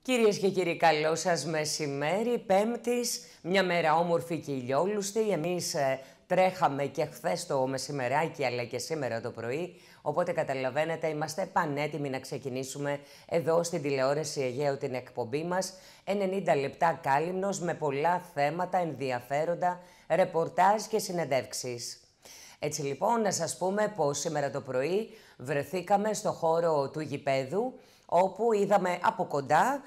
Κυρίες και κύριοι, καλό σας μεσημέρι, Πέμπτης, μια μέρα όμορφη και ηλιόλουστη. Εμείς τρέχαμε και χθες το μεσημεράκι, αλλά και σήμερα το πρωί, οπότε καταλαβαίνετε, είμαστε πανέτοιμοι να ξεκινήσουμε εδώ στην τηλεόραση Αιγαίου την εκπομπή μας. 90 λεπτά κάλυμνος με πολλά θέματα, ενδιαφέροντα, ρεπορτάζ και συνεντεύξεις. Έτσι λοιπόν, να σας πούμε πως σήμερα το πρωί βρεθήκαμε στο χώρο του γηπέδου, όπου είδαμε από κοντά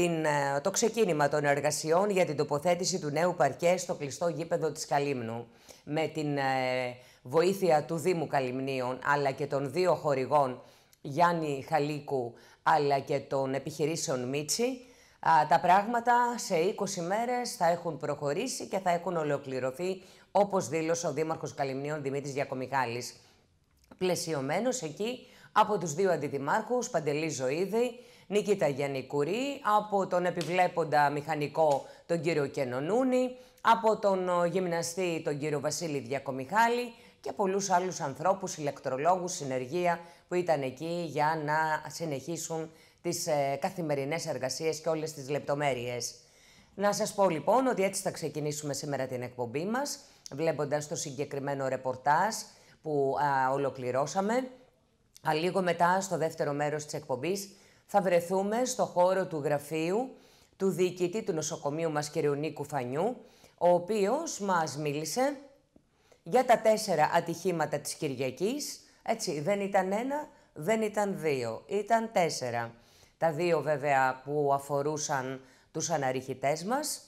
το ξεκίνημα των εργασιών για την τοποθέτηση του νέου παρκέ στο κλειστό γήπεδο της Καλύμνου. Με την βοήθεια του Δήμου Καλυμνίων, αλλά και των δύο χορηγών, Γιάννη Χαλίκου, αλλά και των επιχειρήσεων Μίτσι, τα πράγματα σε 20 μέρες θα έχουν προχωρήσει και θα έχουν ολοκληρωθεί, όπως δήλωσε ο Δήμαρχος Καλυμνίων Δημήτρης Γιακομιχάλης. Πλαισιωμένος εκεί από τους δύο αντιδημάρχους, Παντελή Ζωίδη, Νικήτα Γιαννικουρή, από τον επιβλέποντα μηχανικό τον κύριο Κενονούνη, από τον γυμναστή τον κύριο Βασίλη Διακομιχάλη και πολλούς άλλους ανθρώπους, ηλεκτρολόγους, συνεργεία που ήταν εκεί για να συνεχίσουν τις καθημερινές εργασίες και όλες τις λεπτομέρειες. Να σας πω λοιπόν ότι έτσι θα ξεκινήσουμε σήμερα την εκπομπή μας, βλέποντας το συγκεκριμένο ρεπορτάζ που ολοκληρώσαμε. Λίγο μετά, στο δεύτερο μέρος της εκπομπής, θα βρεθούμε στο χώρο του γραφείου του διοικητή του νοσοκομείου μας, κ. Νίκου Φανιού, ο οποίος μας μίλησε για τα 4 ατυχήματα της Κυριακής. Έτσι, δεν ήταν 1, δεν ήταν 2, ήταν 4. Τα 2 βέβαια που αφορούσαν τους αναρριχητές μας,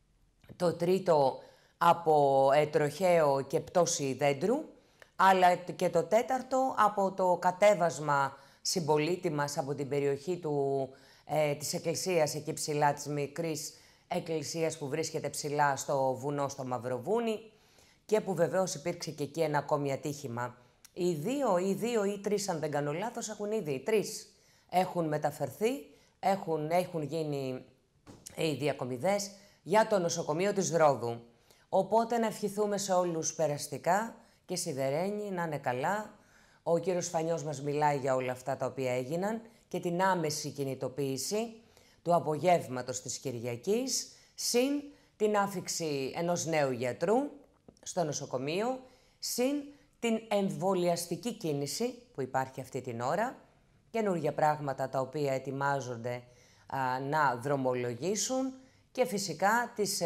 το τρίτο από τροχαίο και πτώση δέντρου, αλλά και το 4ο από το κατέβασμα συμπολίτη μας από την περιοχή της εκκλησίας εκεί ψηλά, της μικρής εκκλησίας που βρίσκεται ψηλά στο βουνό, στο Μαυροβούνι, και που βεβαίως υπήρξε και εκεί ένα ακόμη ατύχημα. Οι δύο ή τρεις, αν δεν κάνω λάθος, έχουν ήδη 3 έχουν μεταφερθεί, έχουν γίνει οι διακομιδές για το νοσοκομείο της Ρόδου. Οπότε να ευχηθούμε σε όλους περαστικά και σιδερένοι, να είναι καλά. Ο κύριος Φανιός μας μιλάει για όλα αυτά τα οποία έγιναν και την άμεση κινητοποίηση του απογεύματος της Κυριακής, συν την άφιξη ενός νέου γιατρού στο νοσοκομείο, συν την εμβολιαστική κίνηση που υπάρχει αυτή την ώρα, καινούργια πράγματα τα οποία ετοιμάζονται να δρομολογήσουν και φυσικά τις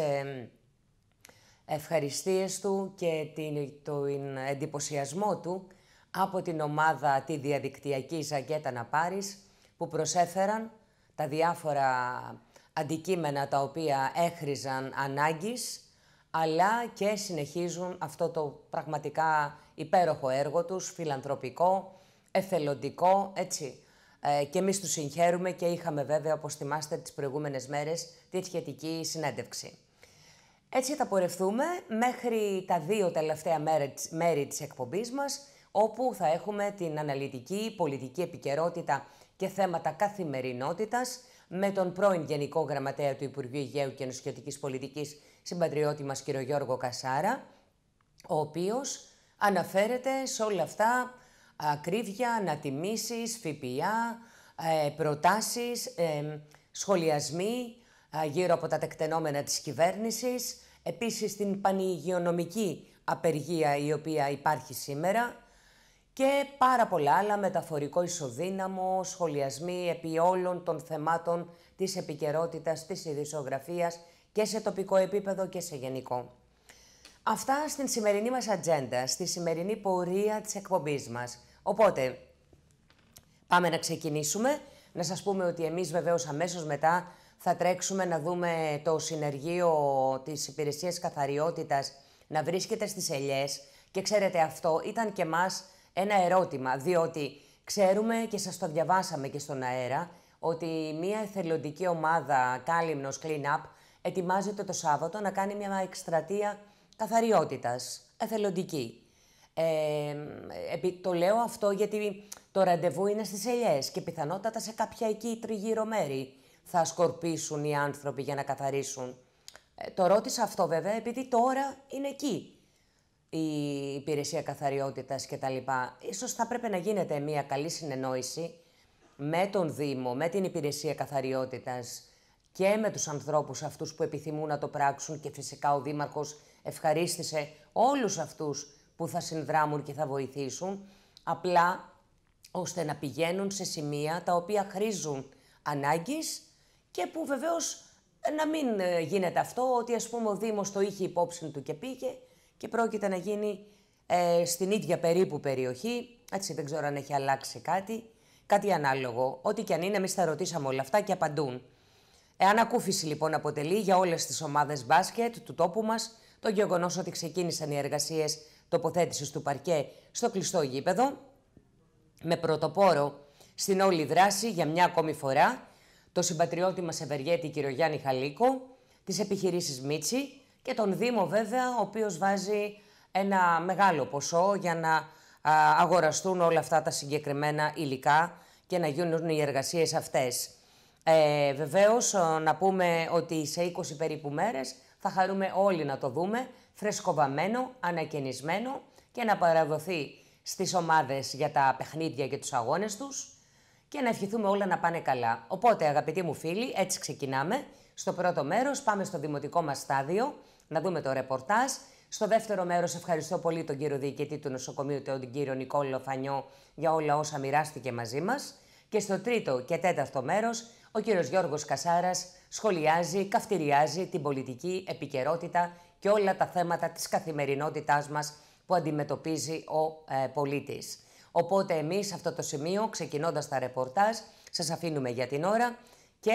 ευχαριστίες του και τον εντυπωσιασμό του από την ομάδα τη διαδικτυακή Ζακέτα να πάρεις, που προσέφεραν τα διάφορα αντικείμενα τα οποία έχριζαν ανάγκης, αλλά και συνεχίζουν αυτό το πραγματικά υπέροχο έργο τους, φιλανθρωπικό, εθελοντικό, έτσι. Και εμείς τους συγχαίρουμε και είχαμε βέβαια, όπως θυμάστε, τις προηγούμενες μέρες τη σχετική συνέντευξη. Έτσι θα πορευτούμε μέχρι τα 2 τελευταία μέρη της εκπομπής μας, όπου θα έχουμε την αναλυτική πολιτική επικαιρότητα και θέματα καθημερινότητας με τον πρώην Γενικό Γραμματέα του Υπουργείου Υγείου και Νοσοκομιακής Πολιτικής, συμπατριώτη μας κ. Γιώργο Κασάρα, ο οποίος αναφέρεται σε όλα αυτά ακρίβεια, ανατιμήσεις, ΦΠΑ, προτάσεις, σχολιασμοί γύρω από τα τεκτενόμενα της κυβέρνησης, επίσης την πανηγειονομική απεργία η οποία υπάρχει σήμερα και πάρα πολλά άλλα, μεταφορικό ισοδύναμο, σχολιασμοί επί όλων των θεμάτων της επικαιρότητας, της ειδησιογραφίας και σε τοπικό επίπεδο και σε γενικό. Αυτά στην σημερινή μας ατζέντα, στη σημερινή πορεία της εκπομπής μας. Οπότε, πάμε να ξεκινήσουμε. Να σας πούμε ότι εμείς βεβαίως αμέσως μετά θα τρέξουμε να δούμε το συνεργείο της Υπηρεσίας Καθαριότητας να βρίσκεται στις Ελιές και ξέρετε, αυτό ήταν και μας ένα ερώτημα, διότι ξέρουμε και σας το διαβάσαμε και στον αέρα ότι μια εθελοντική ομάδα Κάλυμνος Clean Up ετοιμάζεται το Σάββατο να κάνει μια εκστρατεία καθαριότητας, εθελοντική. Το λέω αυτό γιατί το ραντεβού είναι στις Ελιές και πιθανότατα σε κάποια εκεί τριγύρω μέρη θα σκορπίσουν οι άνθρωποι για να καθαρίσουν. Το ρώτησα αυτό βέβαια επειδή τώρα είναι εκεί η Υπηρεσία Καθαριότητας και τα λοιπά. Ίσως θα πρέπει να γίνεται μια καλή συνεννόηση με τον Δήμο, με την Υπηρεσία Καθαριότητας και με τους ανθρώπους αυτούς που επιθυμούν να το πράξουν και φυσικά ο Δήμαρχος ευχαρίστησε όλους αυτούς που θα συνδράμουν και θα βοηθήσουν, απλά ώστε να πηγαίνουν σε σημεία τα οποία χρήζουν ανάγκης και που βεβαίως να μην γίνεται αυτό ότι ας πούμε ο Δήμος το είχε υπόψη του και πήγε και πρόκειται να γίνει στην ίδια περίπου περιοχή, έτσι δεν ξέρω αν έχει αλλάξει κάτι ανάλογο. Ό,τι και αν είναι, εμείς τα ρωτήσαμε όλα αυτά και απαντούν. Ανακούφιση λοιπόν αποτελεί για όλες τις ομάδες μπάσκετ του τόπου μας το γεγονός ότι ξεκίνησαν οι εργασίες τοποθέτησης του παρκέ στο κλειστό γήπεδο, με πρωτοπόρο στην όλη δράση για μια ακόμη φορά το συμπατριώτη μας ευεργέτη κύριο Γιάννη Χαλίκο, τις επιχειρήσεις Μίτσι και τον Δήμο βέβαια, ο οποίος βάζει ένα μεγάλο ποσό για να αγοραστούν όλα αυτά τα συγκεκριμένα υλικά και να γίνουν οι εργασίες αυτές. Βεβαίως, να πούμε ότι σε 20 περίπου μέρες θα χαρούμε όλοι να το δούμε φρεσκοβαμμένο, ανακαινισμένο και να παραδοθεί στις ομάδες για τα παιχνίδια και τους αγώνες τους και να ευχηθούμε όλα να πάνε καλά. Οπότε, αγαπητοί μου φίλοι, έτσι ξεκινάμε. Στο πρώτο μέρος πάμε στο δημοτικό μας στάδιο, να δούμε το ρεπορτάζ. Στο δεύτερο μέρος ευχαριστώ πολύ τον κύριο Διοικητή του Νοσοκομείου, τον κύριο Νικόλο Φανιό, για όλα όσα μοιράστηκε μαζί μας. Και στο τρίτο και τέταρτο μέρος, ο κύριος Γιώργος Κασάρας σχολιάζει, καυτηριάζει την πολιτική επικαιρότητα και όλα τα θέματα της καθημερινότητάς μας που αντιμετωπίζει ο πολίτης. Οπότε εμείς σε αυτό το σημείο, ξεκινώντας τα ρεπορτάζ, σας αφήνουμε για την ώρα και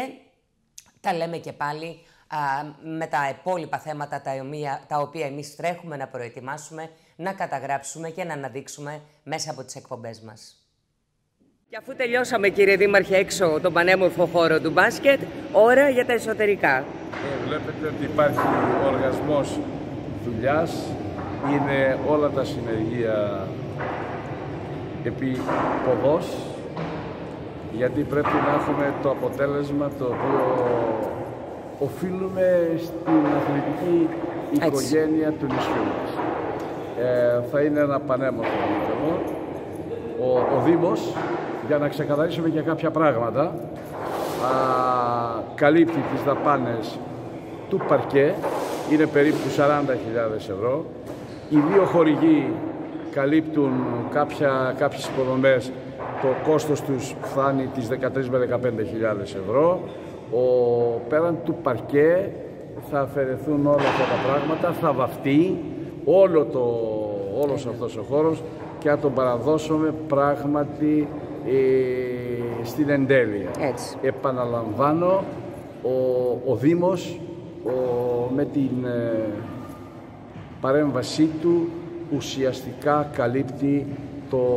τα λέμε και πάλι με τα υπόλοιπα θέματα τα οποία εμείς τρέχουμε να προετοιμάσουμε, να καταγράψουμε και να αναδείξουμε μέσα από τις εκπομπές μας. Και αφού τελειώσαμε, κύριε Δήμαρχε, έξω τον πανέμορφο χώρο του μπάσκετ, ώρα για τα εσωτερικά. Βλέπετε ότι υπάρχει οργασμός δουλειάς, είναι όλα τα συνεργεία επί ποδός, γιατί πρέπει να έχουμε το αποτέλεσμα το οποίο οφείλουμε στην αθλητική οικογένεια του νησιού μας. Θα είναι ένα πανέμορφο γήπεδο. Ο Δήμος, για να ξεκαθαρίσουμε και κάποια πράγματα, καλύπτει τις δαπάνες του παρκέ, είναι περίπου 40.000 ευρώ. Οι δύο χορηγοί καλύπτουν κάποιες υποδομές, το κόστος τους φτάνει τις 13 με 15.000 ευρώ. Πέραν του παρκέ θα αφαιρεθούν όλα αυτά τα πράγματα, θα βαφτεί όλος αυτός ο χώρος και να τον παραδώσουμε πράγματι στην εντέλεια. Έτσι. Επαναλαμβάνω, ο Δήμος με την παρέμβασή του ουσιαστικά καλύπτει το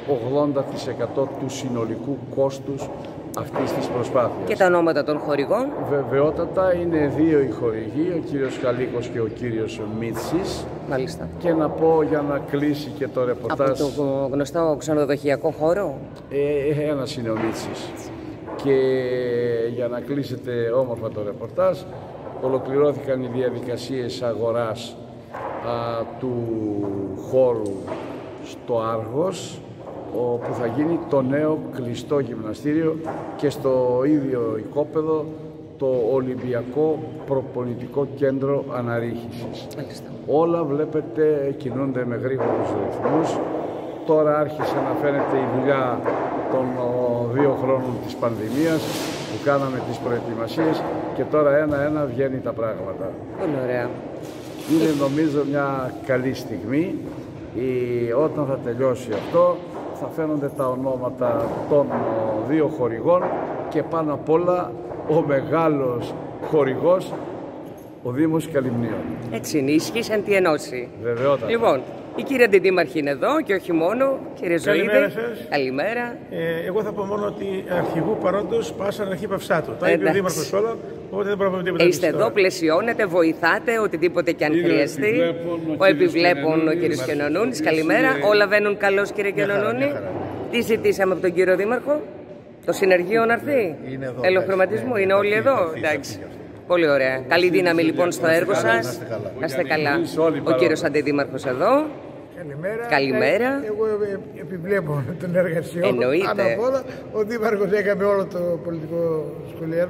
80% του συνολικού κόστους αυτής της προσπάθειας. Και τα ονόματα των χορηγών? Βεβαιότατα, είναι δύο οι χορηγοί, ο κύριος Χαλίκος και ο κύριος Μίτσης. Μάλιστα. Και να πω για να κλείσει και το ρεπορτάζ. Από το γνωστό ξενοδοχειακό χώρο. Ένας είναι ο Μίτσης. Και για να κλείσετε όμορφα το ρεπορτάζ, ολοκληρώθηκαν οι διαδικασίες αγοράς του χώρου στο Άργος, όπου θα γίνει το νέο κλειστό γυμναστήριο και στο ίδιο οικόπεδο το Ολυμπιακό Προπονητικό Κέντρο Αναρρίχησης. Όλα βλέπετε κινούνται με γρήγορους ρυθμούς. Τώρα άρχισε να φαίνεται η δουλειά των 2 χρόνων της πανδημίας που κάναμε τις προετοιμασίες και τώρα ένα-ένα βγαίνει τα πράγματα. Πολύ ωραία. Είναι νομίζω μια καλή στιγμή. Όταν θα τελειώσει αυτό θα φαίνονται τα ονόματα των 2 χορηγών και πάνω απ' όλα ο μεγάλος χορηγός, ο Δήμος Καλυμνίων. Έτσι είναι, ισχύς εν τη ενώση. Βεβαιότατα. Λοιπόν, η κυρία Αντιδήμαρχη είναι εδώ και όχι μόνο. Κύριε Ζωήδη. Καλημέρα σας. Καλημέρα. Εγώ θα πω μόνο ότι αρχηγού παρόντος πάσα αρχή παυσάτου. Τα είπε ο Δήμαρχος όλα, οπότε δεν μπορούμε τίποτα. Είστε εδώ, πλαισιώνετε, βοηθάτε, οτιδήποτε και αν χρειαστεί. Ο επιβλέπων ο κύριος Κενονούνης. Καλημέρα. Όλα βαίνουν καλώς, κύριε Κενονούνη. Τι ζητήσαμε από τον κύριο Δήμαρχο? Το συνεργείο να έρθει? Ελοχρωματισμού, είναι όλοι εδώ? Εντάξει. Πολύ ωραία. Καλή δύναμη λοιπόν στο έργο σας. Να είστε καλά. Ο κύριος Αντιδήμαρχος εδώ. Καλημέρα. Καλημέρα. Εγώ επιβλέπω τον εργασιό. Εννοείται. Πάνω απ' όλα, ο Δήμαρχος έκανε όλο το πολιτικό σχολιασμό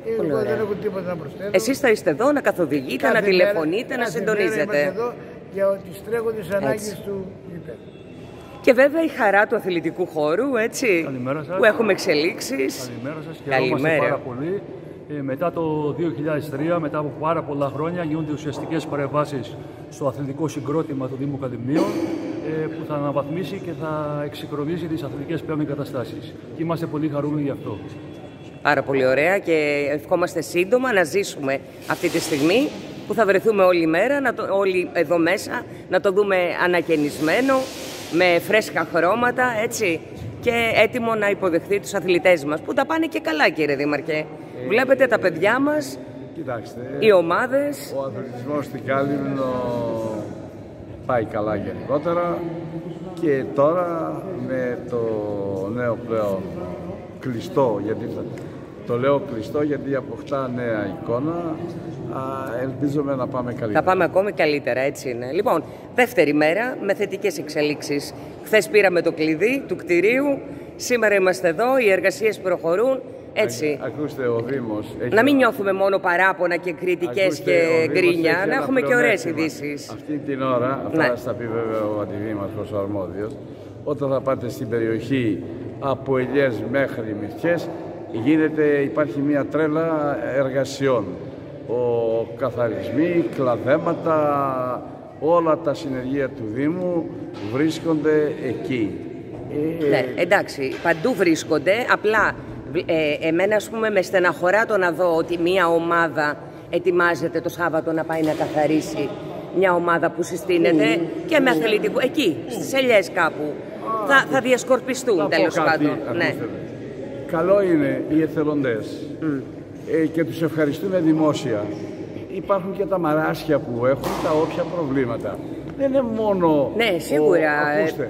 Εγώ δεν έχω τίποτα να προσθέσω. Εσείς θα είστε εδώ να καθοδηγείτε, να τηλεφωνείτε, να συντονίζετε. Είμαστε εδώ για τις τρέχοντες ανάγκες του γηπέδου. Και βέβαια η χαρά του αθλητικού χώρου, έτσι, Καλημέρα σας. που έχουμε εξελίξεις. Καλημέρα σας, χαιρόμαστε πάρα πολύ. Μετά το 2003, μετά από πάρα πολλά χρόνια, γίνονται ουσιαστικές παρεμβάσεις στο αθλητικό συγκρότημα του Δήμου Καλυμνίων, που θα αναβαθμίσει και θα εξυγχρονίσει τις αθλητικές πλέον εγκαταστάσεις. Και είμαστε πολύ χαρούμενοι γι' αυτό. Πάρα πολύ ωραία και ευχόμαστε σύντομα να ζήσουμε αυτή τη στιγμή που θα βρεθούμε όλη μέρα, όλοι εδώ μέσα, να το δούμε ανακαινισμένο, με φρέσκα χρώματα, έτσι, και έτοιμο να υποδεχθεί τους αθλητές μας, που τα πάνε και καλά, κύριε Δήμαρχε. Βλέπετε τα παιδιά μας, Κοιτάξτε, οι ομάδες. ο αθλητισμός στην Κάλυμνο πάει καλά γενικότερα και τώρα με το νέο πλέον κλειστό, γιατί το λέω κλειστό γιατί αποκτά νέα εικόνα, ελπίζουμε να πάμε καλύτερα. Θα πάμε ακόμη καλύτερα, έτσι είναι. Λοιπόν, δεύτερη μέρα με θετικές εξελίξεις. Χθες πήραμε το κλειδί του κτηρίου, σήμερα είμαστε εδώ, οι εργασίες προχωρούν. Έτσι. Ακούστε, ο Δήμος έχει... Να μην νιώθουμε μόνο παράπονα και κριτικές και γκρίνια, να έχουμε και ωραίες ειδήσεις. Αυτή την ώρα, αυτά θα πει βέβαια ο Αντιδήμαρχος ο αρμόδιος, όταν θα πάτε στην περιοχή από Ελιές μέχρι Μυρτιές, υπάρχει μια τρέλα εργασιών. Καθαρισμοί, κλαδέματα, όλα τα συνεργεία του Δήμου βρίσκονται εκεί. Ναι, εντάξει, παντού βρίσκονται, απλά εμένα, ας πούμε, με στεναχωρά το να δω ότι μια ομάδα ετοιμάζεται το Σάββατο να πάει να καθαρίσει, μια ομάδα που συστήνεται και με αθλητικό, εκεί, στις Ελιές κάπου, θα διασκορπιστούν τέλος πάντων. Ναι. Καλό είναι οι εθελοντές και τους ευχαριστούμε δημόσια. Υπάρχουν και τα μαράσια που έχουν τα όποια προβλήματα. Δεν είναι μόνο... Ναι, σίγουρα. Ακούστε,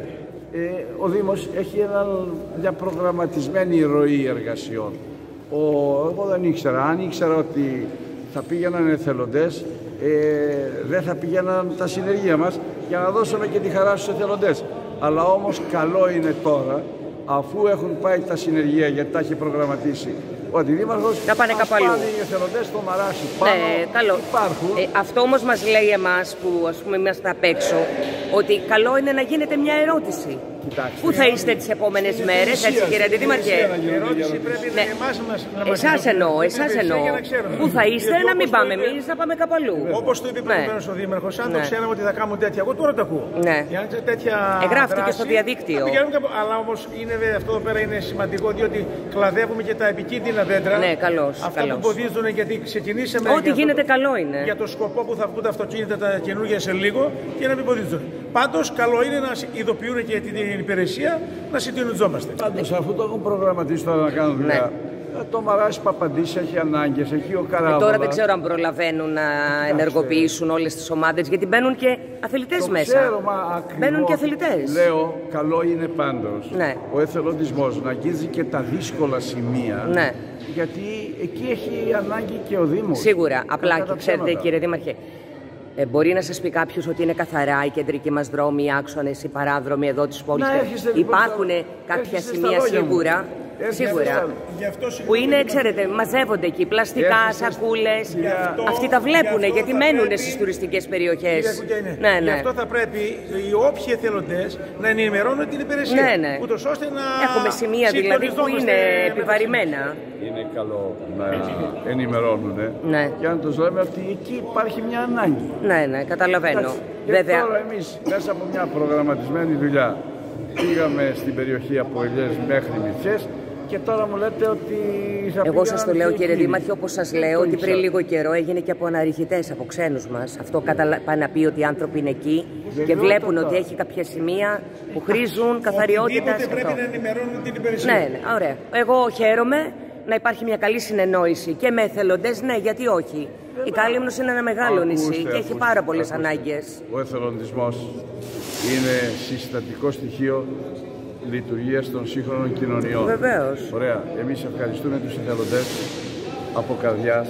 ο Δήμος έχει μια προγραμματισμένη ροή εργασιών. Εγώ δεν ήξερα. Αν ήξερα ότι θα πήγαιναν εθελοντές, δεν θα πήγαιναν τα συνεργεία μας για να δώσουμε και τη χαρά στους εθελοντές. Αλλά όμως καλό είναι τώρα, αφού έχουν πάει τα συνεργεία γιατί τα έχει προγραμματίσει ο Αντιδήμαρχος, να πάνε κάπου αλλού. Πάνε οι εθελοντές στο μαράσι πάνω, καλό. Υπάρχουν. Αυτό όμως μας λέει εμάς που, ας πούμε, είμαστε απ' έξω, ότι καλό είναι να γίνεται μια ερώτηση. Κοιτάξτε. Πού θα είστε τις επόμενες μέρες, έτσι, κύριε Αντιδήμαρχε? Η ερώτηση πρέπει να εμάς να μας εσάς εννοώ. Πού θα είστε, να μην πάμε εμείς, να πάμε κάπου αλλού. Όπως το είπε προηγουμένως ο Δήμαρχος, αν το ξέραμε ότι θα κάνουν τέτοια, εγώ τώρα το ακούω. Ναι. Εγγράφτηκε στο διαδίκτυο. Αλλά όμως αυτό εδώ πέρα είναι σημαντικό, διότι κλαδεύουμε και τα επικίνδυνα δέντρα. Ναι, καλώς. Αυτά που εμποδίζουν, γιατί ξεκινήσαμε. Ό,τι γίνεται καλό είναι. Για το σκοπό που θα βγουν τα αυτοκίνητα τα καινούργια σε λίγο και να μην εμποδίζουν. Πάντως, καλό είναι να ειδοποιούν και την υπηρεσία να συντονιζόμαστε. Πάντως, αφού το έχουν προγραμματίσει τώρα να κάνουν δουλειά, το Μαράσι Παπαντής έχει ανάγκες, έχει ο Καράβολα. Τώρα δεν ξέρω αν προλαβαίνουν να ενεργοποιήσουν όλες τις ομάδες, γιατί μπαίνουν και αθλητές μέσα. Ξέρω, μα μπαίνουν και αθλητές. Λέω, καλό είναι πάντως ο εθελοντισμός να αγγίζει και τα δύσκολα σημεία. Ναι. Γιατί εκεί έχει ανάγκη και ο Δήμος. Σίγουρα. Απλά και ξέρετε, κύριε Δήμαρχε, μπορεί να σας πει κάποιος ότι είναι καθαρά οι κεντρικοί μας δρόμοι, οι άξονες, οι παράδρομοι εδώ της πόλης. Υπάρχουν κάποια σημεία σίγουρα. Σίγουρα. Που είναι, ξέρετε, μαζεύονται εκεί πλαστικά, σακούλες. Αυτοί τα βλέπουν γιατί μένουν στις τουριστικές περιοχές. Ναι. Γι' αυτό θα πρέπει οι όποιοι εθελοντές να ενημερώνουν την υπηρεσία. Ναι. Ούτως ώστε να έχουμε σημεία δηλαδή που είναι επιβαρημένα. Είναι καλό να ενημερώνουν και να τους λέμε ότι εκεί υπάρχει μια ανάγκη. Ναι, καταλαβαίνω. Βέβαια. Τώρα εμείς μέσα από μια προγραμματισμένη δουλειά πήγαμε στην περιοχή από Ελιές μέχρι Μυρτιές και τώρα μου λέτε ότι θα εγώ σας το λέω, κύριε Δήμαρχε, όπως σας λέω, ότι πριν λίγο καιρό έγινε και από αναρριχητές, από ξένους μας. Αυτό πάει να πει ότι οι άνθρωποι είναι εκεί και βλέπουν ότι έχει κάποια σημεία που χρήζουν καθαριότητας. Πρέπει να ενημερώνουν την υπηρεσία. Ναι, ωραία. Εγώ χαίρομαι να υπάρχει μια καλή συνεννόηση και με εθελοντές, ναι, γιατί όχι. Η Κάλυμνος είναι ένα μεγάλο νησί και έχει πάρα πολλές ανάγκες. Ο εθελοντισμός είναι συστατικό στοιχείο λειτουργίας των σύγχρονων κοινωνιών. Βεβαίως. Ωραία. Εμείς ευχαριστούμε τους εθελοντές από καρδιάς.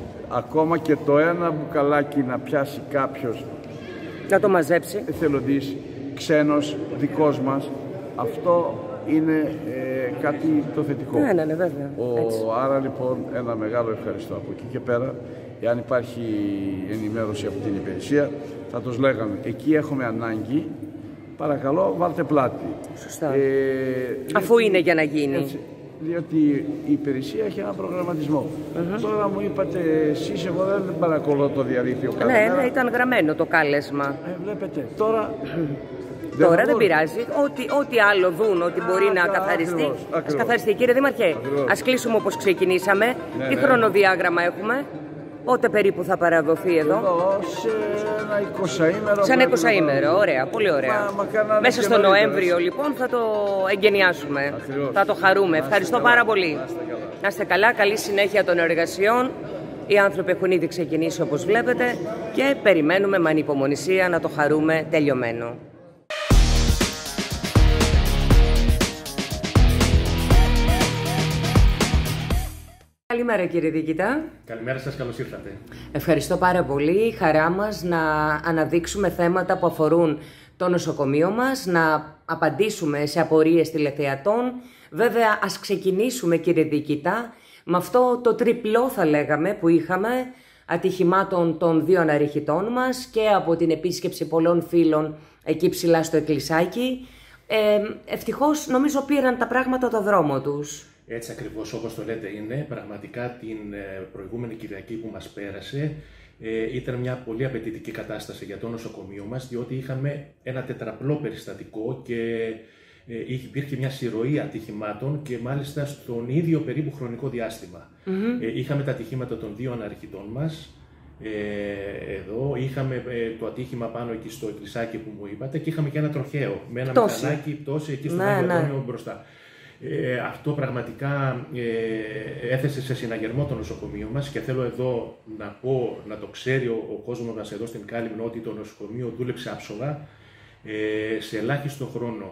Ακόμα και το ένα μπουκαλάκι να πιάσει κάποιος, να το μαζέψει, εθελοντής, ξένος, δικός μας, αυτό είναι κάτι το θετικό. Ναι, βέβαια. Άρα λοιπόν ένα μεγάλο ευχαριστώ. Από εκεί και πέρα, εάν υπάρχει ενημέρωση από την υπηρεσία, θα τους λέγαμε, εκεί έχουμε ανάγκη, παρακαλώ βάλτε πλάτη. Σωστά. Αφού είναι για να γίνει. Έτσι, διότι η υπηρεσία έχει ένα προγραμματισμό. Τώρα μου είπατε εσείς, εγώ δεν παρακολουθώ το διαδίκτυο κανένα. Ναι, ήταν γραμμένο το κάλεσμα. Βλέπετε, τώρα... Τώρα δεν πειράζει. Ό,τι άλλο δουν ότι μπορεί να καθαριστεί, ας καθαριστεί. Κύριε Δήμαρχε, ας κλείσουμε όπως ξεκινήσαμε. Τι χρονοδιάγραμμα έχουμε, πότε περίπου θα παραδοθεί εδώ? Σε ένα 20ήμερο. Σε ένα 20ήμερο, ωραία, πολύ ωραία. Μέσα στο Νοέμβριο λοιπόν θα το εγκαινιάσουμε, θα το χαρούμε. Ευχαριστώ πάρα πολύ. Να είστε καλά, καλή συνέχεια των εργασιών. Οι άνθρωποι έχουν ήδη ξεκινήσει όπως βλέπετε και περιμένουμε με ανυπομονησία να το χαρούμε τελειωμένο. Καλημέρα κύριε Διοικητά. Καλημέρα σας, καλώς ήρθατε. Ευχαριστώ πάρα πολύ. Χαρά μας να αναδείξουμε θέματα που αφορούν το νοσοκομείο μας, να απαντήσουμε σε απορίες τηλεθεατών. Βέβαια, ας ξεκινήσουμε κύριε Διοικητά με αυτό το τριπλό θα λέγαμε που είχαμε ατυχημάτων των 2 αναρριχητών μας και από την επίσκεψη πολλών φίλων εκεί ψηλά στο εκκλησάκι. Ευτυχώς νομίζω πήραν τα πράγματα το δρόμο τους. Έτσι ακριβώς όπως το λέτε είναι. Πραγματικά την προηγούμενη Κυριακή που μας πέρασε ήταν μια πολύ απαιτητική κατάσταση για το νοσοκομείο μας, διότι είχαμε ένα τετραπλό περιστατικό και υπήρχε μια συρροή ατυχημάτων και μάλιστα στον ίδιο περίπου χρονικό διάστημα. Είχαμε τα ατυχήματα των 2 αναρριχητών μας, εδώ είχαμε το ατύχημα πάνω εκεί στο εκκλησάκι που μου είπατε και είχαμε και ένα τροχαίο με ένα μηχανάκι πτώση εκεί στο Άγιο μπροστά. Αυτό πραγματικά έθεσε σε συναγερμό το νοσοκομείο μας και θέλω εδώ να πω, να το ξέρει ο κόσμος μας εδώ στην Κάλυμνο ότι το νοσοκομείο δούλεψε άψογα σε ελάχιστο χρόνο.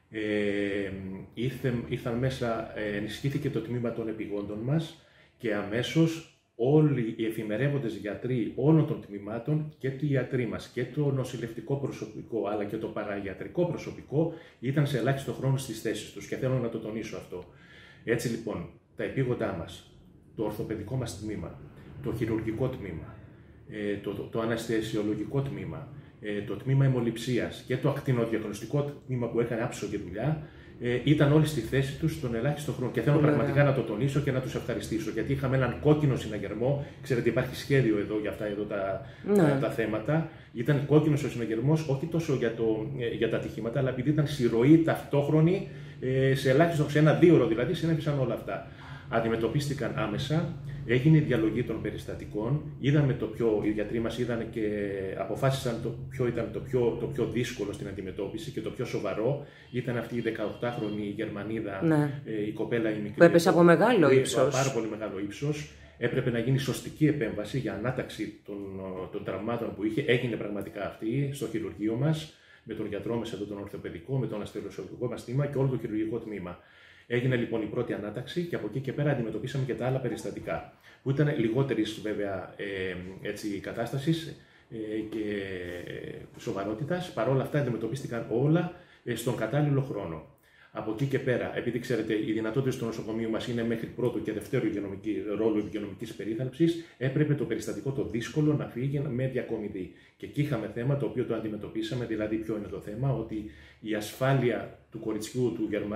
Ήρθαν μέσα, ενισχύθηκε το τμήμα των επιγόντων μας και αμέσως όλοι οι εφημερεύοντες γιατροί όλων των τμήματων και οι ιατροί μας και το νοσηλευτικό προσωπικό αλλά και το παραγιατρικό προσωπικό ήταν σε ελάχιστο χρόνο στις θέσεις τους και θέλω να το τονίσω αυτό. Έτσι λοιπόν, τα επίγοντά μας, το ορθοπαιδικό μας τμήμα, το χειρουργικό τμήμα, το αναισθησιολογικό τμήμα, το τμήμα αιμοληψίας και το ακτινοδιαγνωστικό τμήμα που έκανε άψογη δουλειά, ήταν όλοι στη θέση τους στον ελάχιστο χρόνο. Και θέλω πραγματικά να το τονίσω και να τους ευχαριστήσω. Γιατί είχαμε έναν κόκκινο συναγερμό. Ξέρετε, υπάρχει σχέδιο εδώ για αυτά εδώ τα θέματα. Ήταν κόκκινος ο συναγερμός, όχι τόσο για τα ατυχήματα, αλλά επειδή ήταν συρροή ταυτόχρονη σε ελάχιστο, σε ένα 2ωρο δηλαδή, συνέβησαν όλα αυτά. Αντιμετωπίστηκαν άμεσα, έγινε η διαλογή των περιστατικών, είδαμε οι γιατροί μας είδαν και αποφάσισαν ποιο ήταν το πιο δύσκολο στην αντιμετώπιση και το πιο σοβαρό. Ήταν αυτή η 18χρονη Γερμανίδα, η κοπέλα η μικρή. Που έπεσε από μεγάλο ύψος. Πάρα πολύ μεγάλο ύψος. Έπρεπε να γίνει σωστική επέμβαση για ανάταξη των τραυμάτων που είχε. Έγινε πραγματικά αυτή στο χειρουργείο μας, με τον γιατρό μας εδώ, τον ορθοπαιδικό, με τον αστεροσιολογικό μας τμήμα και όλο το χειρουργικό τμήμα. Έγινε λοιπόν η πρώτη ανάταξη και από εκεί και πέρα αντιμετωπίσαμε και τα άλλα περιστατικά, που ήταν λιγότερης βέβαια κατάστασης και σοβαρότητας. Παρ' όλα αυτά αντιμετωπίστηκαν όλα στον κατάλληλο χρόνο. Από εκεί και πέρα, επειδή ξέρετε, οι δυνατότητες του νοσοκομείου μας είναι μέχρι πρώτο και δευτέρο ρόλο υγειονομικής περίθαλψης, έπρεπε το περιστατικό το δύσκολο να φύγει με διακομιδή. Και εκεί είχαμε θέμα το οποίο το αντιμετωπίσαμε, δηλαδή ποιο είναι το θέμα, ότι η ασφάλεια του κοριτσιού,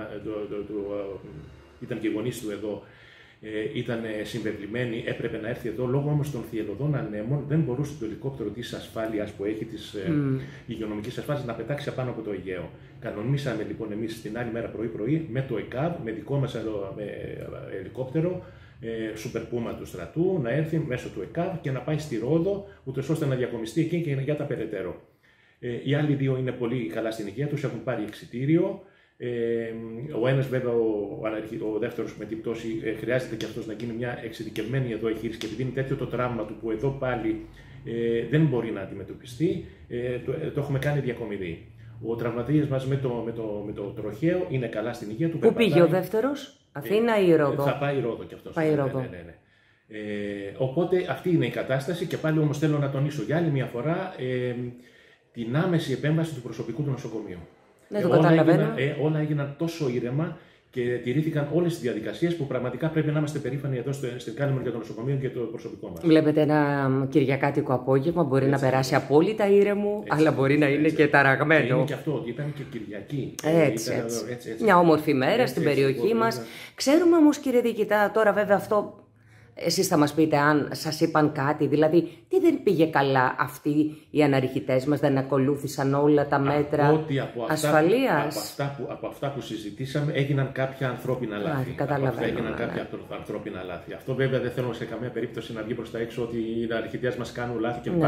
ήταν και οι γονείς του εδώ, ήταν συμβεβλημένη, έπρεπε να έρθει εδώ. Λόγω όμως των θυελλωδών ανέμων δεν μπορούσε το ελικόπτερο της ασφάλειας που έχει, της υγειονομικής ασφάλειας, να πετάξει απάνω από το Αιγαίο. Κανονίσαμε λοιπόν εμείς την άλλη μέρα πρωί-πρωί με το ΕΚΑΒ, με δικό μας ελικόπτερο, Super Puma του στρατού, να έρθει μέσω του ΕΚΑΒ και να πάει στη Ρόδο, ούτως ώστε να διακομιστεί εκεί και για τα περαιτέρω. Οι άλλοι δύο είναι πολύ καλά στην υγεία τους, έχουν πάρει εξιτήριο. Ο ένας βέβαια, ο δεύτερος με την πτώση, χρειάζεται και αυτός να γίνει μια εξειδικευμένη εδώ εγχείρηση και επειδή είναι τέτοιο το τραύμα του που εδώ πάλι δεν μπορεί να αντιμετωπιστεί, το έχουμε κάνει διακομιδή. Ο τραυματίας μας με το τροχαίο είναι καλά στην υγεία του. Πού πήγε ο δεύτερος, Αθήνα ή Ρόδο? Θα πάει Ρόδο κι αυτός. Πάει Ρόδο. Ναι. Οπότε αυτή είναι η κατάσταση και πάλι όμως θέλω να τονίσω για άλλη μια φορά την άμεση επέμβαση του προσωπικού του νοσοκομείου. Ναι, το καταλαβαίνω. Όλα έγιναν τόσο ήρεμα και τηρήθηκαν όλες τις διαδικασίες που πραγματικά πρέπει να είμαστε περήφανοι εδώ στην Κάλυμνο για το νοσοκομείο και το προσωπικό μας. Βλέπετε ένα κυριακάτικο απόγευμα, μπορεί να περάσει απόλυτα ήρεμο, αλλά μπορεί να είναι και ταραγμένο. Είναι και αυτό, ότι ήταν και Κυριακή. Έτσι. Μια όμορφη μέρα στην περιοχή μας. Ξέρουμε όμως, κύριε Διοικητά, τώρα βέβαια αυτό εσείς θα μας πείτε αν σας είπαν κάτι, δηλαδή τι δεν πήγε καλά, αυτοί οι αναρριχητές μας δεν ακολούθησαν όλα τα μέτρα ασφαλείας. Από αυτά που συζητήσαμε έγιναν κάποια ανθρώπινα λάθη. Καταλαβαίνω. Ανθρώπινα λάθη. Αυτό βέβαια δεν θέλω σε καμία περίπτωση να βγει προς τα έξω ότι οι αναρριχητές μας κάνουν λάθη και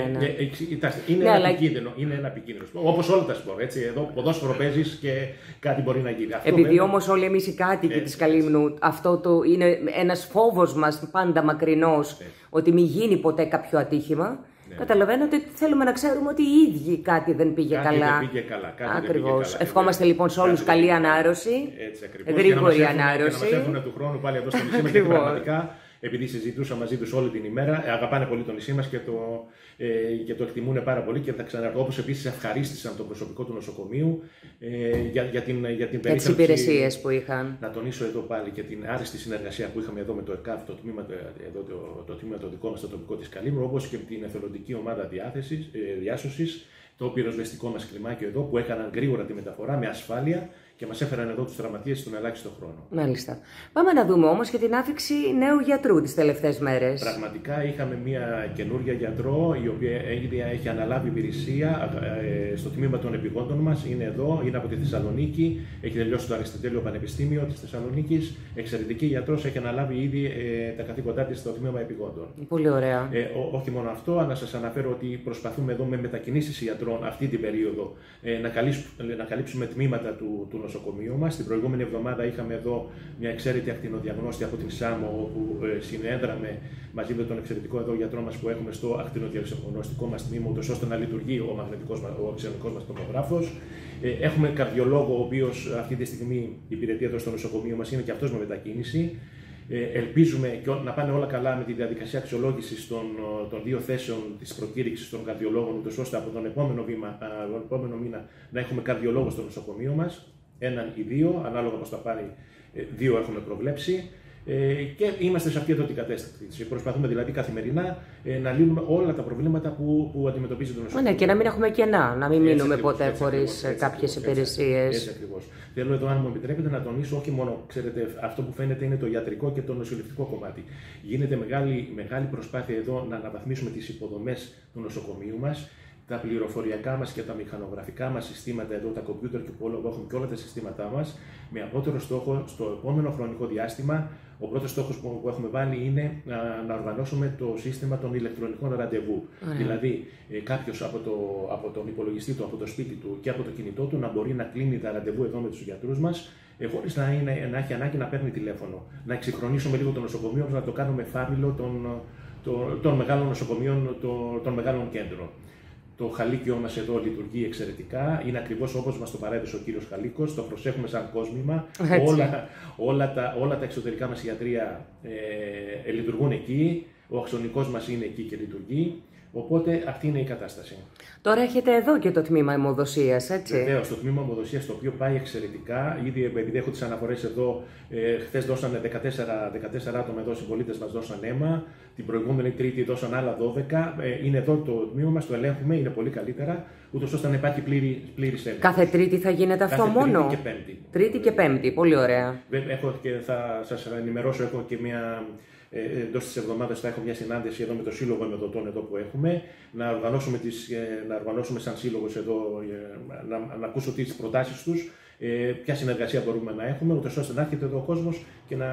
είναι ένα επικίνδυνο. Όπως όλα τα σπορ. Εδώ ποδόσφαιρο παίζεις και κάτι μπορεί να γίνει. Επειδή όμως όλοι εμείς οι κάτοικοι της Καλύμνου, αυτό είναι ένας φόβος μας πάντα μακρινός, ότι μην γίνει ποτέ κάποιο ατύχημα. Καταλαβαίνω ότι θέλουμε να ξέρουμε ότι οι ίδιοι κάτι δεν πήγε καλά. Ακριβώς. Ευχόμαστε λοιπόν σε όλους καλή ανάρρωση, γρήγορη ανάρρωση. Και να μας έρθουν του χρόνου πάλι εδώ στο νησί μας, γιατί πραγματικά, επειδή συζητούσα μαζί τους όλη την ημέρα, αγαπάνε πολύ το νησί μας και το εκτιμούν πάρα πολύ και θα ξαναρθώ. Όπως επίσης ευχαρίστησαν το προσωπικό του νοσοκομείου για την περίπτωση. Τις υπηρεσίες που είχαν. Να τονίσω εδώ πάλι και την άριστη συνεργασία που είχαμε εδώ με το ΕΚΑΒ, το τμήμα το δικό μας, το τοπικό της Καλύμνου, όπως και την εθελοντική ομάδα διάσωσης, το πυροσβεστικό μας κλιμάκιο εδώ, που έκαναν γρήγορα τη μεταφορά με ασφάλεια και μας έφεραν εδώ τους τραυματίες στον ελάχιστο χρόνο. Μάλιστα. Πάμε να δούμε όμως και την άφηξη νέου γιατρού τις τελευταίες μέρες. Πραγματικά είχαμε μια καινούργια γιατρό, η οποία έχει αναλάβει υπηρεσία στο τμήμα των επιγόντων μας. Είναι εδώ, είναι από τη Θεσσαλονίκη, έχει τελειώσει το Αριστοτέλειο Πανεπιστήμιο της Θεσσαλονίκης. Εξαιρετική γιατρός, έχει αναλάβει ήδη τα καθήκοντά της στο τμήμα επιγόντων. Πολύ ωραία. Όχι μόνο αυτό, να σας αναφέρω ότι προσπαθούμε εδώ με μετακινήσεις ιατρών αυτή την περίοδο να καλύψουμε τμήματα του νοσοκομείου μας. Την προηγούμενη εβδομάδα είχαμε εδώ μια εξαίρετη ακτινοδιαγνώστη από την Σάμο, όπου συνέδραμε μαζί με τον εξαιρετικό εδώ γιατρό μας που έχουμε στο ακτινοδιαγνωστικό μας τμήμα, ούτως ώστε να λειτουργεί ο ξενικός μας τομογράφος. Έχουμε καρδιολόγο, ο οποίος αυτή τη στιγμή υπηρετεί εδώ στο νοσοκομείο μας, είναι και αυτός με μετακίνηση. Ελπίζουμε να πάνε όλα καλά με τη διαδικασία αξιολόγησης των δύο θέσεων της προκήρυξης των καρδιολόγων, ούτως ώστε από τον επόμενο μήνα να έχουμε καρδιολόγο στο νοσοκομείο μας. Έναν ή δύο, ανάλογα πώς θα πάρει, δύο έχουμε προβλέψει. Και είμαστε σε αυτή εδώ την κατεύθυνση. Προσπαθούμε δηλαδή καθημερινά να λύνουμε όλα τα προβλήματα που αντιμετωπίζει το νοσοκομείο. Ναι, και να μην έχουμε κενά, να μην μείνουμε ποτέ χωρίς κάποιες υπηρεσίες. Έτσι ακριβώς. Θέλω εδώ, αν μου επιτρέπετε, να τονίσω όχι μόνο, ξέρετε, αυτό που φαίνεται είναι το ιατρικό και το νοσηλευτικό κομμάτι. Γίνεται μεγάλη προσπάθεια εδώ να αναβαθμίσουμε τις υποδομές του νοσοκομείου μας. Τα πληροφοριακά μας και τα μηχανογραφικά μας συστήματα εδώ, τα κομπιούτερ και που έχουμε και όλα τα συστήματά μας, με απότερο στόχο στο επόμενο χρονικό διάστημα. Ο πρώτος στόχος που έχουμε βάλει είναι να οργανώσουμε το σύστημα των ηλεκτρονικών ραντεβού. Δηλαδή, κάποιος από τον υπολογιστή του, από το σπίτι του και από το κινητό του να μπορεί να κλείνει τα ραντεβού εδώ με τους γιατρούς μας, χωρίς να έχει ανάγκη να παίρνει τηλέφωνο. Να εξυγχρονίσουμε λίγο το νοσοκομείο, να το κάνουμε φάβυλο των μεγάλων νοσοκομείων, των μεγάλων κέντρων. Το χαλίκιό μας εδώ λειτουργεί εξαιρετικά. Είναι ακριβώς όπως μας το παρέδωσε ο κύριος Χαλίκος. Το προσέχουμε σαν κόσμημα. Όλα τα εξωτερικά μας ιατρεία λειτουργούν εκεί. Ο αξονικός μας είναι εκεί και λειτουργεί. Οπότε αυτή είναι η κατάσταση. Τώρα έχετε εδώ και το τμήμα αιμοδοσίας, έτσι. Βεβαίως, το τμήμα αιμοδοσίας, το οποίο πάει εξαιρετικά. Ήδη επειδή έχω τις αναφορές εδώ, χθες δώσανε 14 άτομα εδώ, συμπολίτες μας δώσαν αίμα. Την προηγούμενη Τρίτη δώσαν άλλα 12. Είναι εδώ το τμήμα μας, το ελέγχουμε, είναι πολύ καλύτερα, ούτως ώστε να υπάρχει πλήρης έλεγχος. Κάθε Τρίτη θα γίνεται αυτό μόνο. Τρίτη και Πέμπτη. Τρίτη και Πέμπτη, πολύ ωραία. Έχω και θα σας ενημερώσω, έχω και μια. Εντός της εβδομάδας θα έχω μια συνάντηση εδώ με το Σύλλογο Αιμοδοτών εδώ που έχουμε, να οργανώσουμε σαν σύλλογος εδώ, να ακούσω τις προτάσεις τους, ποια συνεργασία μπορούμε να έχουμε, ούτως ώστε να έρχεται εδώ ο κόσμος και να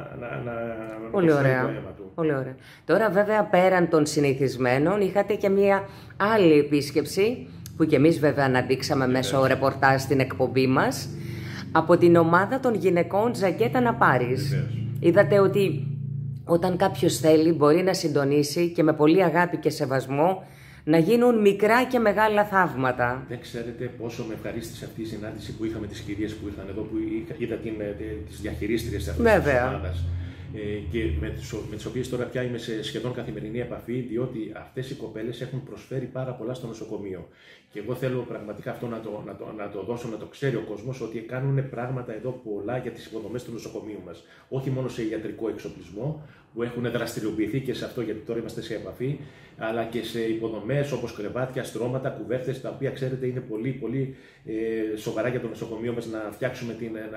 πολύ ωραία. Το αίμα του. Πολύ ωραία. Τώρα βέβαια πέραν των συνηθισμένων είχατε και μια άλλη επίσκεψη, που και εμείς βέβαια αναδείξαμε μέσω ρεπορτάζ στην εκπομπή μας, από την ομάδα των γυναικών Ζακέτα να πάρεις. Είδατε ότι όταν κάποιος θέλει μπορεί να συντονίσει και με πολύ αγάπη και σεβασμό να γίνουν μικρά και μεγάλα θαύματα. Δεν ξέρετε πόσο με ευχαρίστησε αυτή η συνάντηση που είχαμε τις κυρίες που ήρθαν εδώ, που είδα τις διαχειρίστριες αυτής της ομάδας. και με τις οποίες τώρα πια είμαι σε σχεδόν καθημερινή επαφή, διότι αυτές οι κοπέλες έχουν προσφέρει πάρα πολλά στο νοσοκομείο. Και εγώ θέλω πραγματικά αυτό να το δώσω, να το ξέρει ο κόσμος, ότι κάνουν πράγματα εδώ πολλά για τις υποδομές του νοσοκομείου μας. Όχι μόνο σε ιατρικό εξοπλισμό, που έχουν δραστηριοποιηθεί και σε αυτό, γιατί τώρα είμαστε σε επαφή, αλλά και σε υποδομές όπως κρεβάτια, στρώματα, κουβέρτες, τα οποία ξέρετε είναι πολύ σοβαρά για το νοσοκομείο μας, να φτιάξουμε